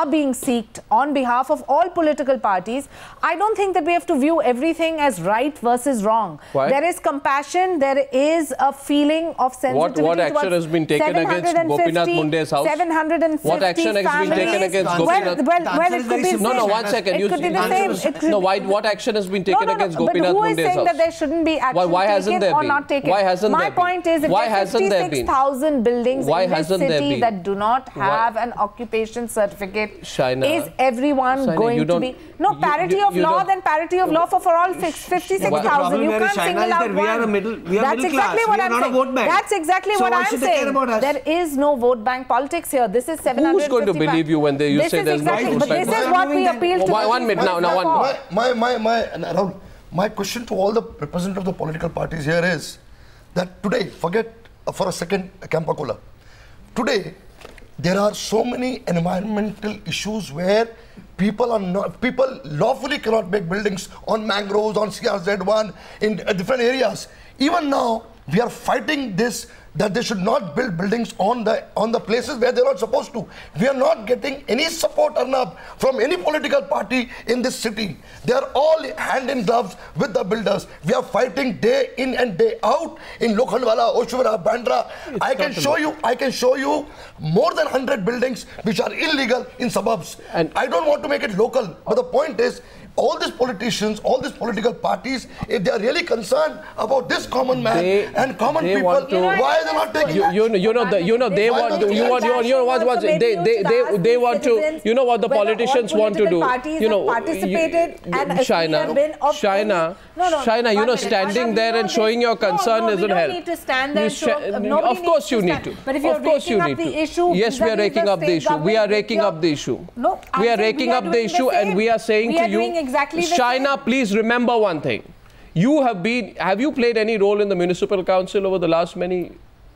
Speaker 12: being sought on behalf of all political parties, I don't think that we have to view everything as right versus wrong.
Speaker 2: Why?
Speaker 12: There is compassion, there is a feeling of sensitivity.
Speaker 2: What, what action has been taken against Gopinath Munde's house?
Speaker 12: seven hundred fifty
Speaker 2: What action has been taken against Gopinath?
Speaker 12: Well, well, well, it could be
Speaker 2: No, no, one second.
Speaker 12: It
Speaker 2: You,
Speaker 12: could be the
Speaker 2: you-
Speaker 12: same. It could
Speaker 2: no,
Speaker 12: be-
Speaker 2: why, what action has been taken
Speaker 12: no, no, no,
Speaker 2: against
Speaker 12: but
Speaker 2: Gopinath
Speaker 12: who is
Speaker 2: Munde's
Speaker 12: saying
Speaker 2: house?
Speaker 12: that there shouldn't be action
Speaker 2: Why, why hasn't
Speaker 12: taken
Speaker 2: there
Speaker 12: or
Speaker 2: been?
Speaker 12: not taken?
Speaker 2: Why hasn't
Speaker 12: My
Speaker 2: there been?
Speaker 12: point is, if
Speaker 2: Why
Speaker 12: there are
Speaker 2: hasn't there been?
Speaker 12: fifty-six thousand buildings
Speaker 2: Why
Speaker 12: in this
Speaker 2: hasn't there
Speaker 12: city
Speaker 2: been?
Speaker 12: that do not
Speaker 2: Why-
Speaker 12: have an occupation certificate,
Speaker 2: Shaina,
Speaker 12: is everyone
Speaker 2: Shaina, you
Speaker 12: going to
Speaker 2: don't-
Speaker 12: be... No,
Speaker 2: you-
Speaker 12: parity
Speaker 2: you-
Speaker 12: of
Speaker 2: you
Speaker 12: law,
Speaker 2: don't-
Speaker 12: then parity of law for, for all fifty-six thousand. You can't single out
Speaker 3: we are a
Speaker 12: one.
Speaker 3: middle, we are
Speaker 12: That's
Speaker 3: middle
Speaker 12: exactly
Speaker 3: class.
Speaker 12: what
Speaker 3: we
Speaker 12: I'm
Speaker 3: are not
Speaker 12: saying.
Speaker 3: a vote bank.
Speaker 12: That's exactly
Speaker 3: so
Speaker 12: what
Speaker 3: why
Speaker 12: I'm
Speaker 3: should they care
Speaker 12: saying.
Speaker 3: about us?
Speaker 12: There is no vote bank politics here. This is seven hundred fifty.
Speaker 2: Who's going to believe you when they, you
Speaker 12: this
Speaker 2: say
Speaker 12: is
Speaker 2: there's
Speaker 12: exactly,
Speaker 2: no
Speaker 12: But
Speaker 2: vote
Speaker 12: this
Speaker 2: bank?
Speaker 12: is what we appeal to.
Speaker 2: Why-
Speaker 12: the
Speaker 2: one minute now, now one
Speaker 7: my, my, my, my, and Rahul, my question to all the representatives of the political parties here is that today, forget uh, for a second Campacola. Today, there are so many environmental issues where people are not, people lawfully cannot make buildings on mangroves, on C R Z one, in uh, different areas. Even now, we are fighting this, that they should not build buildings on the on the places where they're not supposed to. We are not getting any support, Arnab, from any political party in this city. They are all hand in gloves with the builders. We are fighting day in and day out in Lokhandwala, Oshwara, Bandra.
Speaker 2: It's
Speaker 7: I can show you, I can show you more than one hundred buildings which are illegal in suburbs. And I don't want to make it local, but the point is, all these politicians, all these political parties, if they are really concerned about this common man
Speaker 2: They-
Speaker 7: and common
Speaker 2: they
Speaker 7: people,
Speaker 2: want to-
Speaker 7: why are they not taking
Speaker 2: You, you, know, you know, the, you know, they
Speaker 7: Why
Speaker 2: want,
Speaker 7: not
Speaker 2: you want, you want, you know what, what they, they, they, they want to, you know what the politicians want to do, you know,
Speaker 12: participated
Speaker 2: you-
Speaker 12: and if we
Speaker 2: China,
Speaker 12: have been of
Speaker 2: China,
Speaker 12: No, no,
Speaker 2: China, you
Speaker 12: one
Speaker 2: know,
Speaker 12: minute.
Speaker 2: standing
Speaker 12: Arnab,
Speaker 2: there
Speaker 12: you know
Speaker 2: and
Speaker 12: this-
Speaker 2: showing your concern
Speaker 12: no, no,
Speaker 2: doesn't
Speaker 12: we don't
Speaker 2: help.
Speaker 12: need to stand there
Speaker 2: You
Speaker 12: and show,
Speaker 2: sh-
Speaker 12: uh, nobody
Speaker 2: of course
Speaker 12: needs
Speaker 2: you
Speaker 12: to
Speaker 2: need
Speaker 12: stand.
Speaker 2: to.
Speaker 12: But if you're
Speaker 2: Of course you
Speaker 12: raking up
Speaker 2: need
Speaker 12: the
Speaker 2: to.
Speaker 12: issue,
Speaker 2: Yes, we are
Speaker 12: vis-a-vis
Speaker 2: raking
Speaker 12: the
Speaker 2: up the
Speaker 12: state
Speaker 2: issue. We are
Speaker 12: government,
Speaker 2: raking
Speaker 12: you're-
Speaker 2: up the issue.
Speaker 12: No, I'm
Speaker 2: we are
Speaker 12: saying
Speaker 2: raking
Speaker 12: we are
Speaker 2: up the
Speaker 12: doing the
Speaker 2: issue and
Speaker 12: same.
Speaker 2: we are saying
Speaker 12: We
Speaker 2: to
Speaker 12: are
Speaker 2: you,
Speaker 12: doing exactly the
Speaker 2: China,
Speaker 12: same.
Speaker 2: please remember one thing. You have been, have you played any role in the municipal council over the last many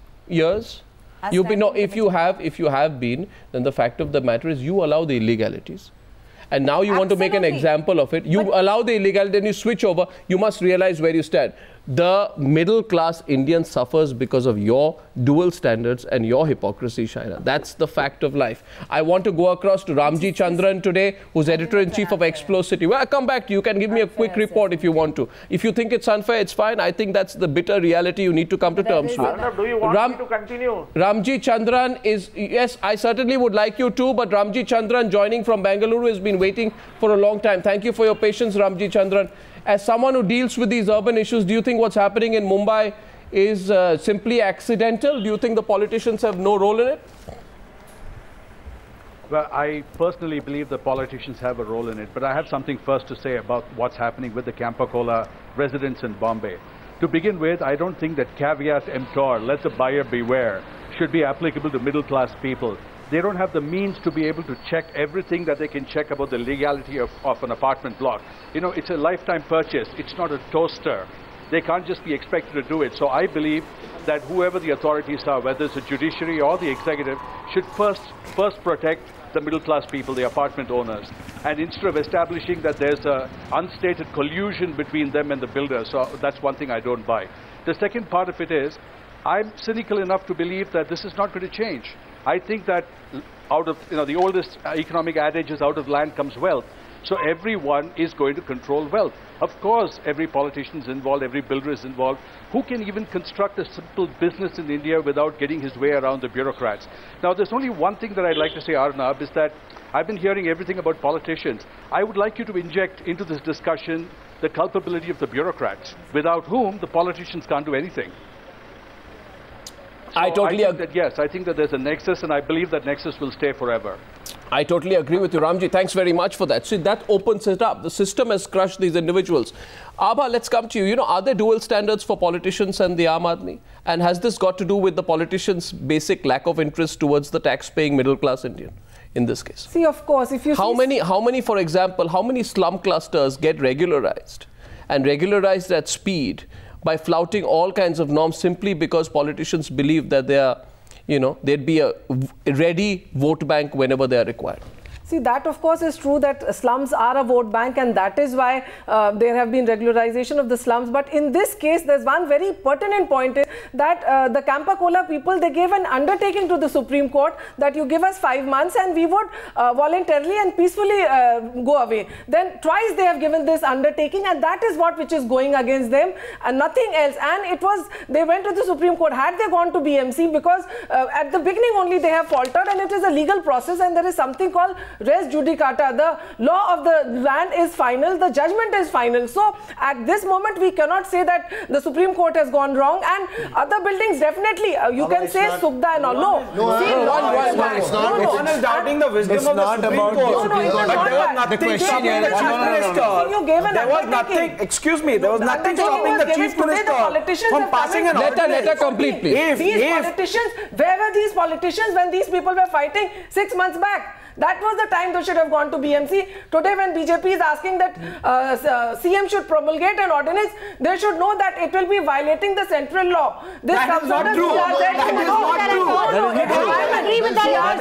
Speaker 2: years?
Speaker 12: As
Speaker 2: You've been, no,
Speaker 12: standing
Speaker 2: if you have, if you have been, then the fact of the matter is you allow the illegalities. And now you want to make an
Speaker 12: Absolutely.
Speaker 2: example of it. You allow the illegality, then you switch over. You must realize where you stand. The middle class Indian suffers because of your dual standards and your hypocrisy, Shaina. That's the fact of life. I want to go across to Ramji Chandran today, who's editor-in-chief of Explosity. Well, I'll come back to you. You can give me a quick report if you want to. If you think it's unfair, it's fine. I think that's the bitter reality you need to come to terms with.
Speaker 11: Arnab, do you want
Speaker 2: Ram-
Speaker 11: me to continue?
Speaker 2: Ramji Chandran is, yes, I certainly would like you to, but Ramji Chandran joining from Bangalore has been waiting for a long time. Thank you for your patience, Ramji Chandran. As someone who deals with these urban issues, do you think what's happening in Mumbai is uh, simply accidental? Do you think the politicians have no role in it?
Speaker 13: Well, I personally believe the politicians have a role in it, but I have something first to say about what's happening with the Campacola residents in Bombay. To begin with, I don't think that caveat emptor, let the buyer beware, should be applicable to middle-class people. They don't have the means to be able to check everything that they can check about the legality of, of an apartment block. You know, it's a lifetime purchase. It's not a toaster. They can't just be expected to do it. So I believe that whoever the authorities are, whether it's the judiciary or the executive, should first, first protect the middle-class people, the apartment owners. And instead of establishing that there's a unstated collusion between them and the builders, so that's one thing I don't buy. The second part of it is, I'm cynical enough to believe that this is not going to change. I think that out of, you know, the oldest economic adage is out of land comes wealth. So everyone is going to control wealth. Of course, every politician is involved, every builder is involved. Who can even construct a simple business in India without getting his way around the bureaucrats? Now, there's only one thing that I'd like to say, Arnab, is that I've been hearing everything about politicians. I would like you to inject into this discussion the culpability of the bureaucrats, without whom the politicians can't do anything. So
Speaker 2: I totally
Speaker 13: I think that, yes, I think that there's a nexus, and I believe that nexus will stay forever.
Speaker 2: I totally agree with you, Ramji. Thanks very much for that. See, that opens it up. The system has crushed these individuals. Abha, let's come to you. You know, are there dual standards for politicians and the Aam Aadmi? And has this got to do with the politicians' basic lack of interest towards the tax-paying middle-class Indian in this case?
Speaker 12: See, of course, if you
Speaker 2: how
Speaker 12: see
Speaker 2: many, how many, for example, how many slum clusters get regularized and regularized at speed by flouting all kinds of norms simply because politicians believe that they are, you know, they'd be a ready vote bank whenever they are required?
Speaker 14: See, that of course is true that slums are a vote bank, and that is why uh, there have been regularization of the slums. But in this case, there's one very pertinent point that uh, the Campa Cola people, they gave an undertaking to the Supreme Court that you give us five months and we would uh, voluntarily and peacefully uh, go away. Then twice they have given this undertaking, and that is what which is going against them and nothing else. And it was, they went to the Supreme Court. Had they gone to B M C, because uh, at the beginning only they have faltered, and it is a legal process, and there is something called res judicata. The law of the land is final, the judgment is final. So at this moment we cannot say that the Supreme Court has gone wrong, and other buildings definitely uh, you no, can say Sukda and all. No,
Speaker 8: no,
Speaker 14: see,
Speaker 8: no,
Speaker 14: no,
Speaker 8: no,
Speaker 14: no,
Speaker 8: it's not. It's not. No one is doubting the wisdom of the Supreme Court.
Speaker 14: No, no, it was not that.
Speaker 8: The question is, the Chief Minister,
Speaker 14: you gave an
Speaker 8: there was nothing, excuse me, there was nothing stopping the Chief Minister from passing an
Speaker 2: ordinance. Let her complete, please.
Speaker 14: If, these if, politicians, where were these politicians when these people were fighting six months back? That was the time they should have gone to B M C. Today when B J P is asking that uh, uh, C M should promulgate an ordinance, they should know that it will be violating the central law. This
Speaker 8: that is not true. That is not true.
Speaker 4: No, no, I agree with that.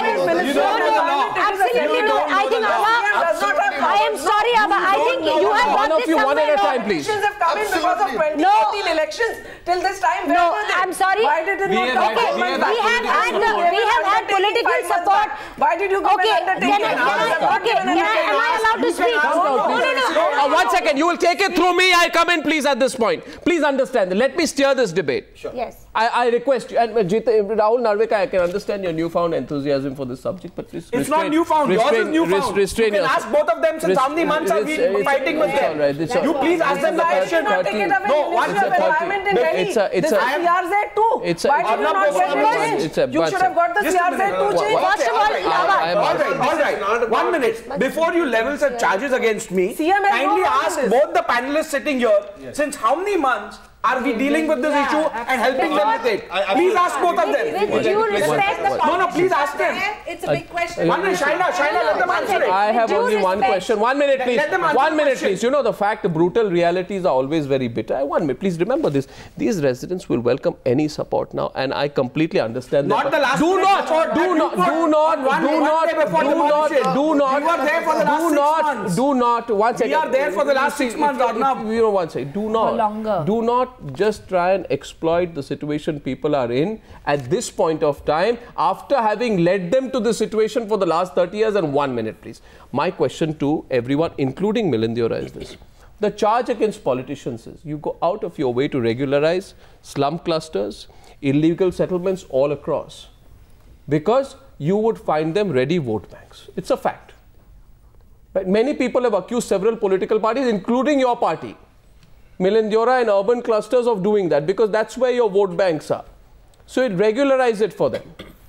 Speaker 4: Absolutely no. I think Abha, I am sorry Abha, I think you have got this somewhere.
Speaker 2: One at a time, please.
Speaker 14: Elections have come in because of twenty eighteen elections. Till this time, where
Speaker 4: no,
Speaker 14: were they?
Speaker 4: I'm sorry.
Speaker 14: Why did it not come?
Speaker 4: Okay, we have had we have had political support.
Speaker 14: Why did you?
Speaker 4: Okay, can I, can I, okay, can I, am I allowed to speak?
Speaker 2: No, no, no, no. Uh, one second, you will take it through me. I come in, please, at this point. Please understand. Let me steer this debate.
Speaker 4: Sure. Yes.
Speaker 2: I, I request you, and uh, Jit, uh, Rahul Narvekar, I can understand your newfound enthusiasm for this subject, but please
Speaker 8: it's not newfound. Yours is newfound.
Speaker 2: Restrain
Speaker 8: you can ask both of them since how many months have we been fighting with them.
Speaker 2: Right,
Speaker 8: you please ask them the question.
Speaker 14: No, one environment in Delhi. It's a, it's a, this is C R Z too.
Speaker 2: It's a,
Speaker 14: Why did you not get it?
Speaker 2: It's a,
Speaker 14: you should have got the C R Z too changed.
Speaker 4: First of all,
Speaker 8: all right, all right. One minute. Before you level such charges against me, kindly ask both the panelists sitting here, since how many months are we dealing with this yeah, issue absolutely. and helping them with it? I, I, please ask both of them.
Speaker 4: With due respect, the
Speaker 8: no, no, please ask them.
Speaker 14: It's a big question.
Speaker 8: One minute, Shaila, Shaila, let them answer it.
Speaker 2: I have only one question. One minute, please. One minute, please. You know, the fact, the brutal realities are always very bitter. One minute, please remember this. These residents will welcome any support now, and I completely understand that.
Speaker 8: Not the last
Speaker 2: do not, do not, do not, do not, do not, do not.
Speaker 8: You are there for the last six months.
Speaker 2: Do not, one second.
Speaker 8: We are there for the last six months, Arnab.
Speaker 2: You know, one second. Do not, do not just try and exploit the situation people are in at this point of time after having led them to the situation for the last thirty years. And one minute, please. My question to everyone, including Milind Deora, is this. The charge against politicians is you go out of your way to regularize slum clusters, illegal settlements all across, because you would find them ready vote banks. It's a fact. Right? Many people have accused several political parties, including your party, Milind Deora, and urban clusters of doing that, because that's where your vote banks are. So it regularizes it for them.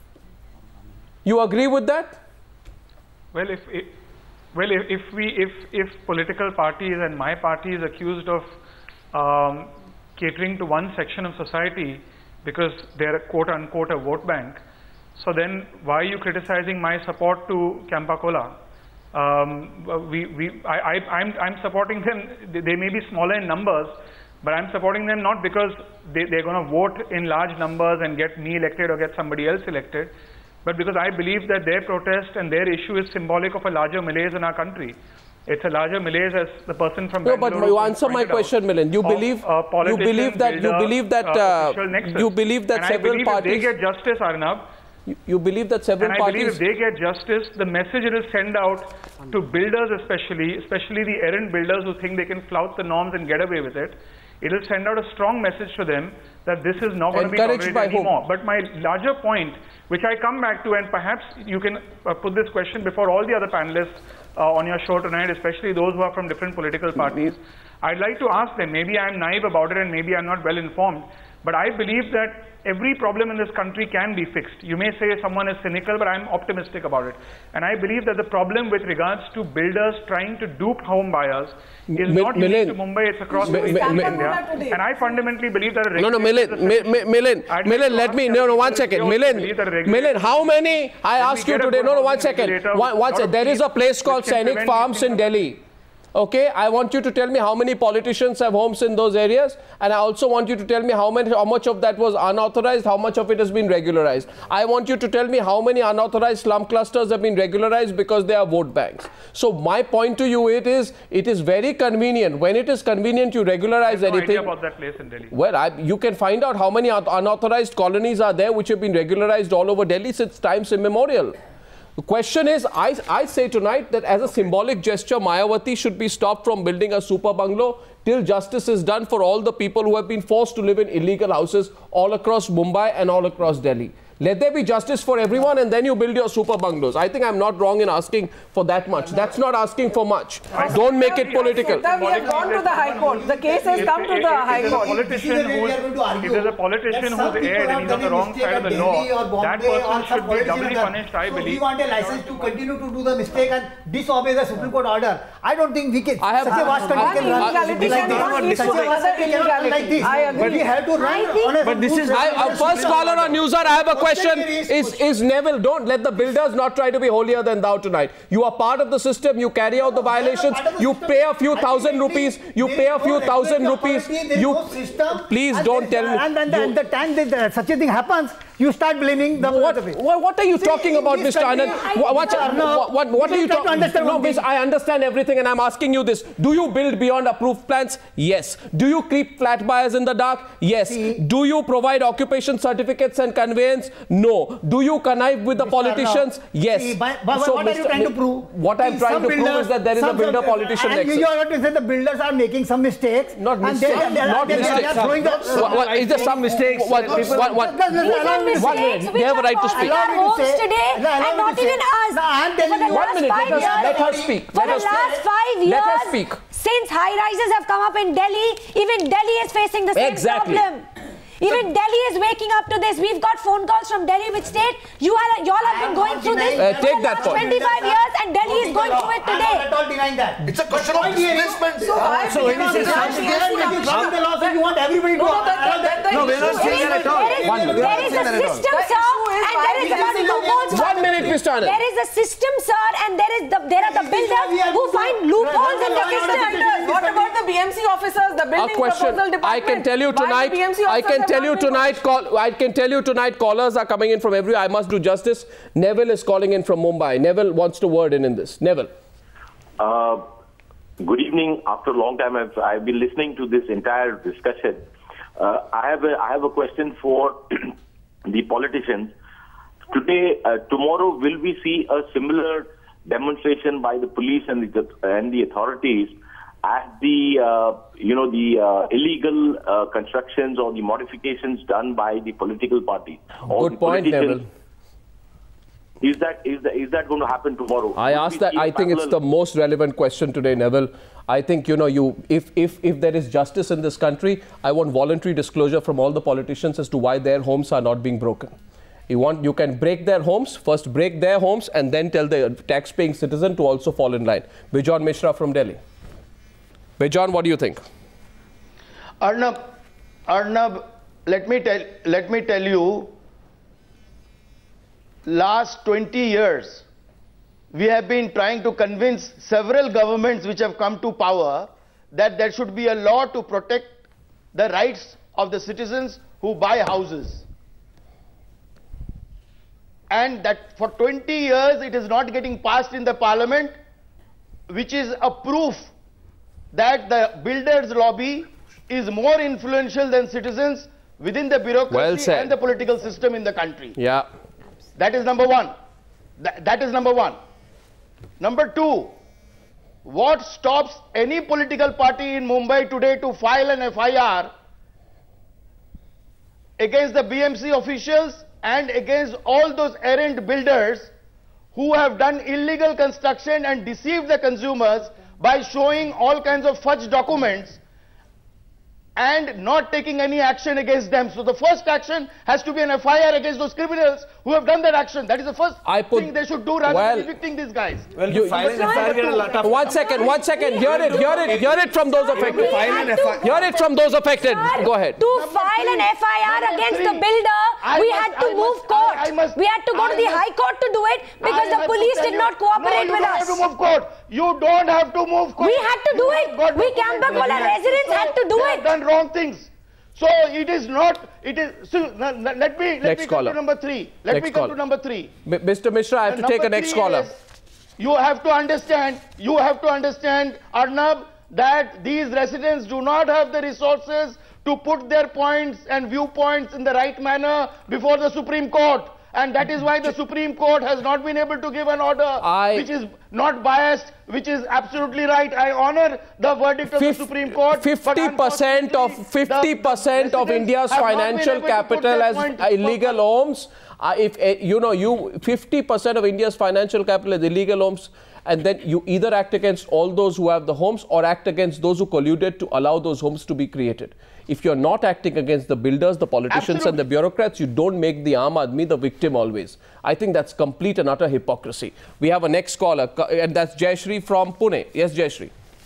Speaker 2: You agree with that?
Speaker 6: Well, if, if well if, if we if if political parties and my party is accused of um, catering to one section of society because they're a quote unquote a vote bank, so then why are you criticizing my support to Campa Cola? Um, we, we, I, I, I'm, I'm supporting them. They, they may be smaller in numbers, but I'm supporting them not because they, they're going to vote in large numbers and get me elected or get somebody else elected, but because I believe that their protest and their issue is symbolic of a larger malaise in our country. It's a larger malaise, as the person from
Speaker 2: no, but you answer my question, Milind. You believe,
Speaker 6: uh,
Speaker 2: you believe that, you believe that, uh, you believe that
Speaker 6: and
Speaker 2: several
Speaker 6: I believe
Speaker 2: parties.
Speaker 6: If they get justice, Arnab.
Speaker 2: You, you believe that several
Speaker 6: and
Speaker 2: parties.
Speaker 6: I believe if they get justice, the message it will send out to builders, especially, especially the errant builders who think they can flout the norms and get away with it. It will send out a strong message to them that this is not going to be tolerated anymore. But my larger point, which I come back to, and perhaps you can uh, put this question before all the other panelists uh, on your show tonight, especially those who are from different political parties. I'd like to ask them, maybe I'm naive about it and maybe I'm not well informed, but I believe that every problem in this country can be fixed. You may say someone is cynical, but I'm optimistic about it. And I believe that the problem with regards to builders trying to dupe home buyers is M not unique to Mumbai, it's across the India. And I fundamentally believe that a
Speaker 2: No, no, Milind, Milind, Milind, let me, no, no, one second. Milind, Milind, how many, I asked you today, no, no, one second. One, one second, there is a place called Sainik Farms in Delhi. Okay, I want you to tell me how many politicians have homes in those areas, and I also want you to tell me how many, how much of that was unauthorized, how much of it has been regularized. I want you to tell me how many unauthorized slum clusters have been regularized because they are vote banks. So my point to you it is, it is very convenient. When it is convenient, you regularize
Speaker 6: I have no
Speaker 2: anything.
Speaker 6: idea about that place in Delhi.
Speaker 2: Well, I, you can find out how many unauthorized colonies are there which have been regularized all over Delhi since times immemorial. The question is, I, I say tonight that as a symbolic gesture, Mayawati should be stopped from building a super bungalow till justice is done for all the people who have been forced to live in illegal houses all across Mumbai and all across Delhi. Let there be justice for everyone, and then you build your super bungalows. I think I'm not wrong in asking for that much. That's not asking for much. Don't make it political.
Speaker 14: We have gone to the High Court. The case has come to the High Court.
Speaker 6: If there's a politician who's erred and he's on the wrong side of the law, that person should be doubly punished, I believe.
Speaker 9: We want a license to continue to do the mistake and disobey the Supreme Court order. I don't think we can.
Speaker 2: I have
Speaker 9: such a vast country can run like this. Such a vast country can run like this.
Speaker 14: I agree.
Speaker 9: But we have to run on a.
Speaker 2: But this is I, uh, first caller on Newshour. I have a question. Is is Neville? Don't let the builders not try to be holier than thou tonight. You are part of the system. You carry out the violations. You pay a few thousand rupees. You pay a few thousand rupees. You please don't tell me.
Speaker 9: And then the time that such a thing happens, you start blaming the.
Speaker 2: What, what, what are you See, talking about, Mister Anand? What, what, what, what, what are you talking about? No, miss, I understand everything and I'm asking you this. Do you build beyond approved plans? Yes. Do you keep flat buyers in the dark? Yes. See, do you provide occupation certificates and conveyance? No. Do you connive with the Mister politicians? No. Yes.
Speaker 9: See, but, but
Speaker 2: so,
Speaker 9: what
Speaker 2: Mister
Speaker 9: are you trying to prove?
Speaker 2: What I'm trying to
Speaker 9: builders,
Speaker 2: prove is that there is a builder-politician nexus.
Speaker 9: And you are to say the builders are making some mistakes.
Speaker 2: Not mistakes.
Speaker 9: And they, they,
Speaker 2: not
Speaker 9: they,
Speaker 2: mistakes.
Speaker 9: They are throwing the,
Speaker 2: what, what, is there some mistakes? What, what, what, what,
Speaker 4: One minute.
Speaker 2: They have a right to speak.
Speaker 4: Our homes today, and not even us. For the
Speaker 2: One minute.
Speaker 4: last five years,
Speaker 2: Let her speak.
Speaker 4: For the last five years,
Speaker 2: let her speak.
Speaker 4: Since high rises have come up in Delhi, even Delhi is facing the same
Speaker 2: exactly.
Speaker 4: problem. Even Delhi is waking up to this. We've got phone calls from Delhi which state you all, you all have been going through this
Speaker 2: uh,
Speaker 4: for
Speaker 2: take
Speaker 4: the
Speaker 2: that
Speaker 4: last
Speaker 2: point.
Speaker 4: twenty-five years, and Delhi is going through it today.
Speaker 9: I'm not denying that.
Speaker 7: It's a question of displacement.
Speaker 14: So why
Speaker 9: So when you say something, the law says you want everybody to.
Speaker 7: No, we're not saying that at all.
Speaker 4: There is a system, sir, and there is one loophole.
Speaker 2: One minute, Mister Anand.
Speaker 4: There is a system, sir, and there is the there are the builders who find loopholes in the system.
Speaker 14: What about the B M C officers, the building proposal department?
Speaker 2: I can tell you tonight. I can tell you tonight. Call, I can tell you tonight. Callers are coming in from everywhere. I must do justice. Neville is calling in from Mumbai. Neville wants to word in in this. Neville.
Speaker 15: Uh, good evening. After a long time, I've, I've been listening to this entire discussion. Uh, I have a I have a question for the politicians. Today, uh, tomorrow, will we see a similar demonstration by the police and the and the authorities at the uh, you know the uh, illegal uh, constructions or the modifications done by the political parties?
Speaker 2: Good point, Neville.
Speaker 15: Is that is that is that going to happen tomorrow?
Speaker 2: I asked that. I think it's the most relevant question today, Neville. I think you know you if if if there is justice in this country, I want voluntary disclosure from all the politicians as to why their homes are not being broken. You want you can break their homes first, break their homes, and then tell the tax-paying citizen to also fall in line. Bijon Mishra from Delhi. Bijon, what do you think?
Speaker 16: Arnab, Arnab, let me tell let me tell you. Last twenty years, we have been trying to convince several governments which have come to power that there should be a law to protect the rights of the citizens who buy houses. And that for twenty years it is not getting passed in the parliament, which is a proof that the builders' lobby is more influential than citizens within the bureaucracy
Speaker 2: well
Speaker 16: and the political system in the country.
Speaker 2: Yeah.
Speaker 16: That is number one. That, that is number one. Number two, what stops any political party in Mumbai today to file an F I R against the B M C officials and against all those errant builders who have done illegal construction and deceived the consumers by showing all kinds of fudge documents and not taking any action against them? So the first action has to be an F I R against those criminals who have done that action. That is the first
Speaker 2: I put,
Speaker 16: thing they should do rather
Speaker 2: well,
Speaker 16: than evicting these guys.
Speaker 3: Well,
Speaker 2: you,
Speaker 3: you file an F I R, get a lot of...
Speaker 2: One second, one second. Hear it, hear it, hear it from those affected. Hear it from those affected. Go ahead.
Speaker 4: To file an F I R against the builder, we had to move court. We had to go to the High Court to do it because the police did not cooperate with us.
Speaker 16: You don't have to move court. You don't have to move.
Speaker 4: We had to do it. We Campa Cola residents
Speaker 16: so
Speaker 4: had to do
Speaker 16: they
Speaker 4: it.
Speaker 16: Have done wrong things. So it is not. It is. So, let me. Let
Speaker 2: next
Speaker 16: me
Speaker 2: caller.
Speaker 16: come to number three. Let
Speaker 2: next
Speaker 16: me come
Speaker 2: caller.
Speaker 16: to number three.
Speaker 2: M Mister Mishra, I have
Speaker 16: And
Speaker 2: to take a next caller.
Speaker 16: Is, you have to understand. You have to understand, Arnab, that these residents do not have the resources to put their points and viewpoints in the right manner before the Supreme Court. And that is why the Supreme Court has not been able to give an order I, which is not biased, which is absolutely right. I honor the verdict of the Supreme Court.
Speaker 2: fifty percent of fifty percent of India's financial capital as illegal homes. Uh, if uh, you know, you fifty percent of India's financial capital is illegal homes, and then you either act against all those who have the homes or act against those who colluded to allow those homes to be created. If you're not acting against the builders, the politicians Absolutely. and the bureaucrats, you don't make the Aam Aadmi the victim always. I think that's complete and utter hypocrisy. We have a next caller, and that's Jayashree from Pune. Yes, Jayashree.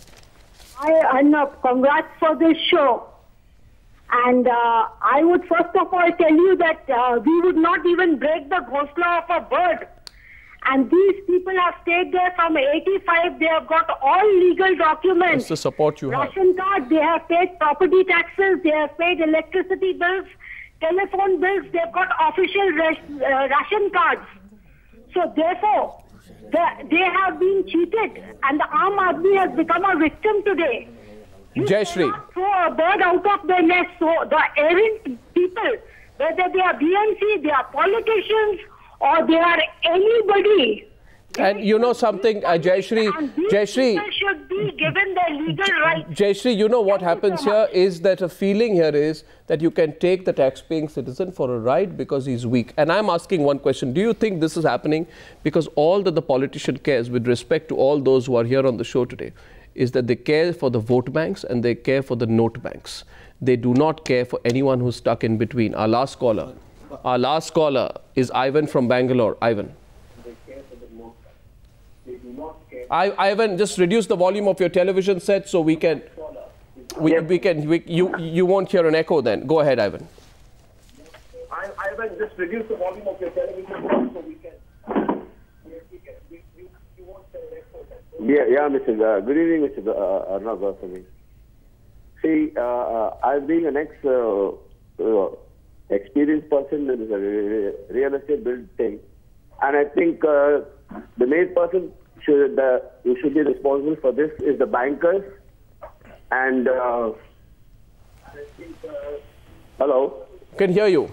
Speaker 17: Hi, Arnab. Congrats for this show. And uh, I would first of all tell you that uh, we would not even break the ghosla of a bird. And these people have stayed there from eighty-five. They have got all legal documents.
Speaker 2: That's the support you have.
Speaker 17: Ration card. They have paid property taxes. They have paid electricity bills, telephone bills. They've got official ras uh, ration cards. So therefore, the, they have been cheated. And the Aam Aadmi has become a victim today.
Speaker 2: Jayashree.
Speaker 17: Throw a bird out of their nest. So the errant people, whether they are B M C, they are politicians, or they are anybody.
Speaker 2: And you know something, uh, Jayashree, Jayashree,
Speaker 17: should be given their legal rights.
Speaker 2: Jayashree, you know what happens here is that a feeling here is that you can take the tax-paying citizen for a ride because he's weak. And I'm asking one question. Do you think this is happening because all that the politician cares with respect to all those who are here on the show today is that they care for the vote banks and they care for the note banks. They do not care for anyone who's stuck in between. Our last caller. Our last caller is Ivan from Bangalore. Ivan. I, Ivan, just reduce the volume of your television set so we can, we, yes. we can, we, you, you won't hear an echo then. Go ahead, Ivan.
Speaker 18: I, Ivan, just reduce the volume of your television set so we can, we can we, you, you won't hear an echo then.
Speaker 19: Yeah, yeah, Mister Uh, good evening, Mister Uh, Arnab Goswami. See, uh, uh, I've been an ex, uh, uh, experienced person in the real estate build thing, and I think uh, the main person should uh, who should be responsible for this is the bankers. And uh, I think, uh, hello,
Speaker 2: can hear you.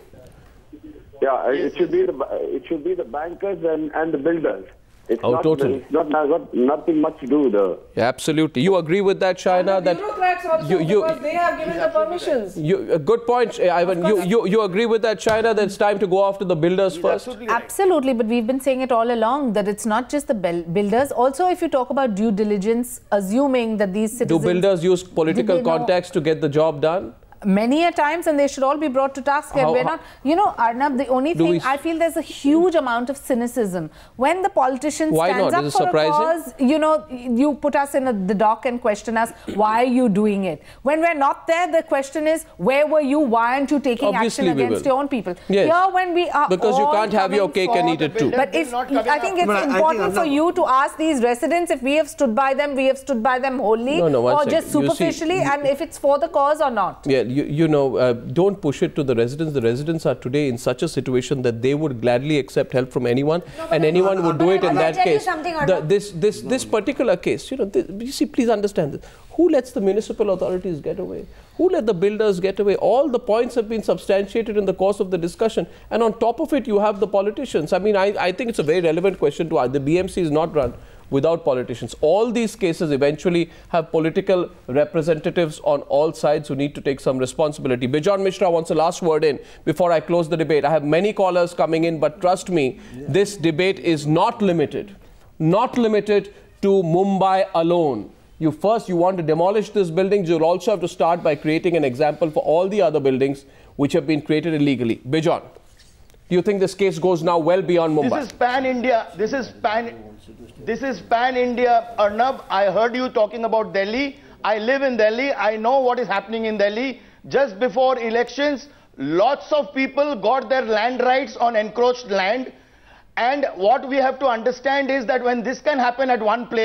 Speaker 19: Yeah, it should be the it should be the bankers and and the builders. It's
Speaker 2: oh,
Speaker 19: not,
Speaker 2: totally.
Speaker 19: It's not, not nothing much to do with the.
Speaker 2: Yeah, absolutely. You agree with that, Shaina? That
Speaker 14: bureaucrats also, you, you, because they have given the permissions.
Speaker 2: You, a good point, Ivan. You, you, you agree with that, Shaina, that it's time to go after the builders first?
Speaker 12: Absolutely, right. Absolutely, but we've been saying it all along that it's not just the builders. Also, if you talk about due diligence, assuming that these citizens...
Speaker 2: Do builders use political contacts to get the job done?
Speaker 12: Many a times, and they should all be brought to task. And we're not, you know, Arnab, the only thing I feel there's a huge amount of cynicism when the politician
Speaker 2: why
Speaker 12: stands
Speaker 2: not?
Speaker 12: up
Speaker 2: Is
Speaker 12: for
Speaker 2: it surprising?
Speaker 12: a cause. You know, you put us in a, the dock and question us, why are you doing it? When we're not there, the question is, where were you? Why aren't you taking
Speaker 2: Obviously
Speaker 12: action against your own people?
Speaker 2: Yes.
Speaker 12: Here, when we are
Speaker 2: because you can't have your cake and eat it too.
Speaker 12: But if I think it's but important think for you to ask these residents if we have stood by them, we have stood by them wholly,
Speaker 2: no, no,
Speaker 12: or
Speaker 2: second.
Speaker 12: just superficially,
Speaker 2: see,
Speaker 12: and if it's for the cause or not.
Speaker 2: Yeah, you, you know. Uh, don't push it to the residents. The residents are today in such a situation that they would gladly accept help from anyone, no, and anyone would do it in that case. The, this this no, this particular case, you know, this, you see, please understand this. Who lets the municipal authorities get away? Who let the builders get away? All the points have been substantiated in the course of the discussion, and on top of it, you have the politicians. I mean, I, I think it's a very relevant question to ask. The B M C is not run without politicians. All these cases eventually have political representatives on all sides who need to take some responsibility. Bijan Mishra wants a last word in before I close the debate. I have many callers coming in, but trust me, yeah. this debate is not limited, not limited to Mumbai alone. You first, you want to demolish these buildings, you'll also have to start by creating an example for all the other buildings which have been created illegally. Bijan, do you think this case goes now well beyond Mumbai?
Speaker 16: This is pan-India. This is pan. This is pan-India. Arnab, I heard you talking about Delhi. I live in Delhi. I know what is happening in Delhi. Just before elections, lots of people got their land rights on encroached land. And what we have to understand is that when this can happen at one place,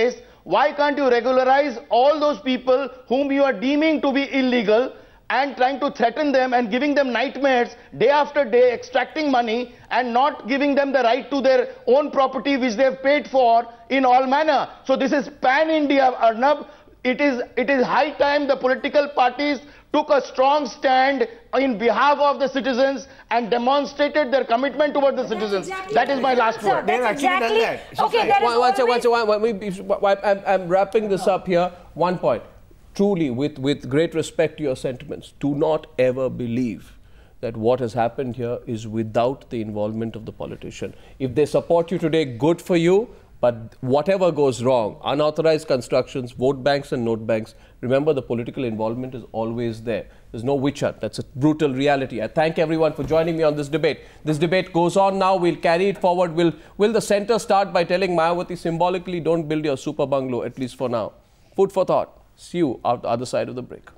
Speaker 16: Why can't you regularize all those people whom you are deeming to be illegal and trying to threaten them and giving them nightmares day after day, extracting money and not giving them the right to their own property which they have paid for in all manner. So this is pan-India, Arnab. It is, it is high time the political parties took a strong stand in behalf of the citizens and demonstrated their commitment towards the citizens.
Speaker 4: Exactly
Speaker 16: that is my last
Speaker 4: Sir,
Speaker 16: word.
Speaker 4: They've actually exactly, done that. Okay, there is
Speaker 2: one, one, one, one, one, one, I'm, I'm wrapping this up here. One point. Truly, with, with great respect to your sentiments, do not ever believe that what has happened here is without the involvement of the politician. If they support you today, good for you. But whatever goes wrong, unauthorized constructions, vote banks and note banks, remember the political involvement is always there. There's no witch hunt. That's a brutal reality. I thank everyone for joining me on this debate. This debate goes on now. We'll carry it forward. Will, will the centre start by telling Mayawati symbolically, don't build your super bungalow, at least for now? Food for thought. See you out the other side of the break.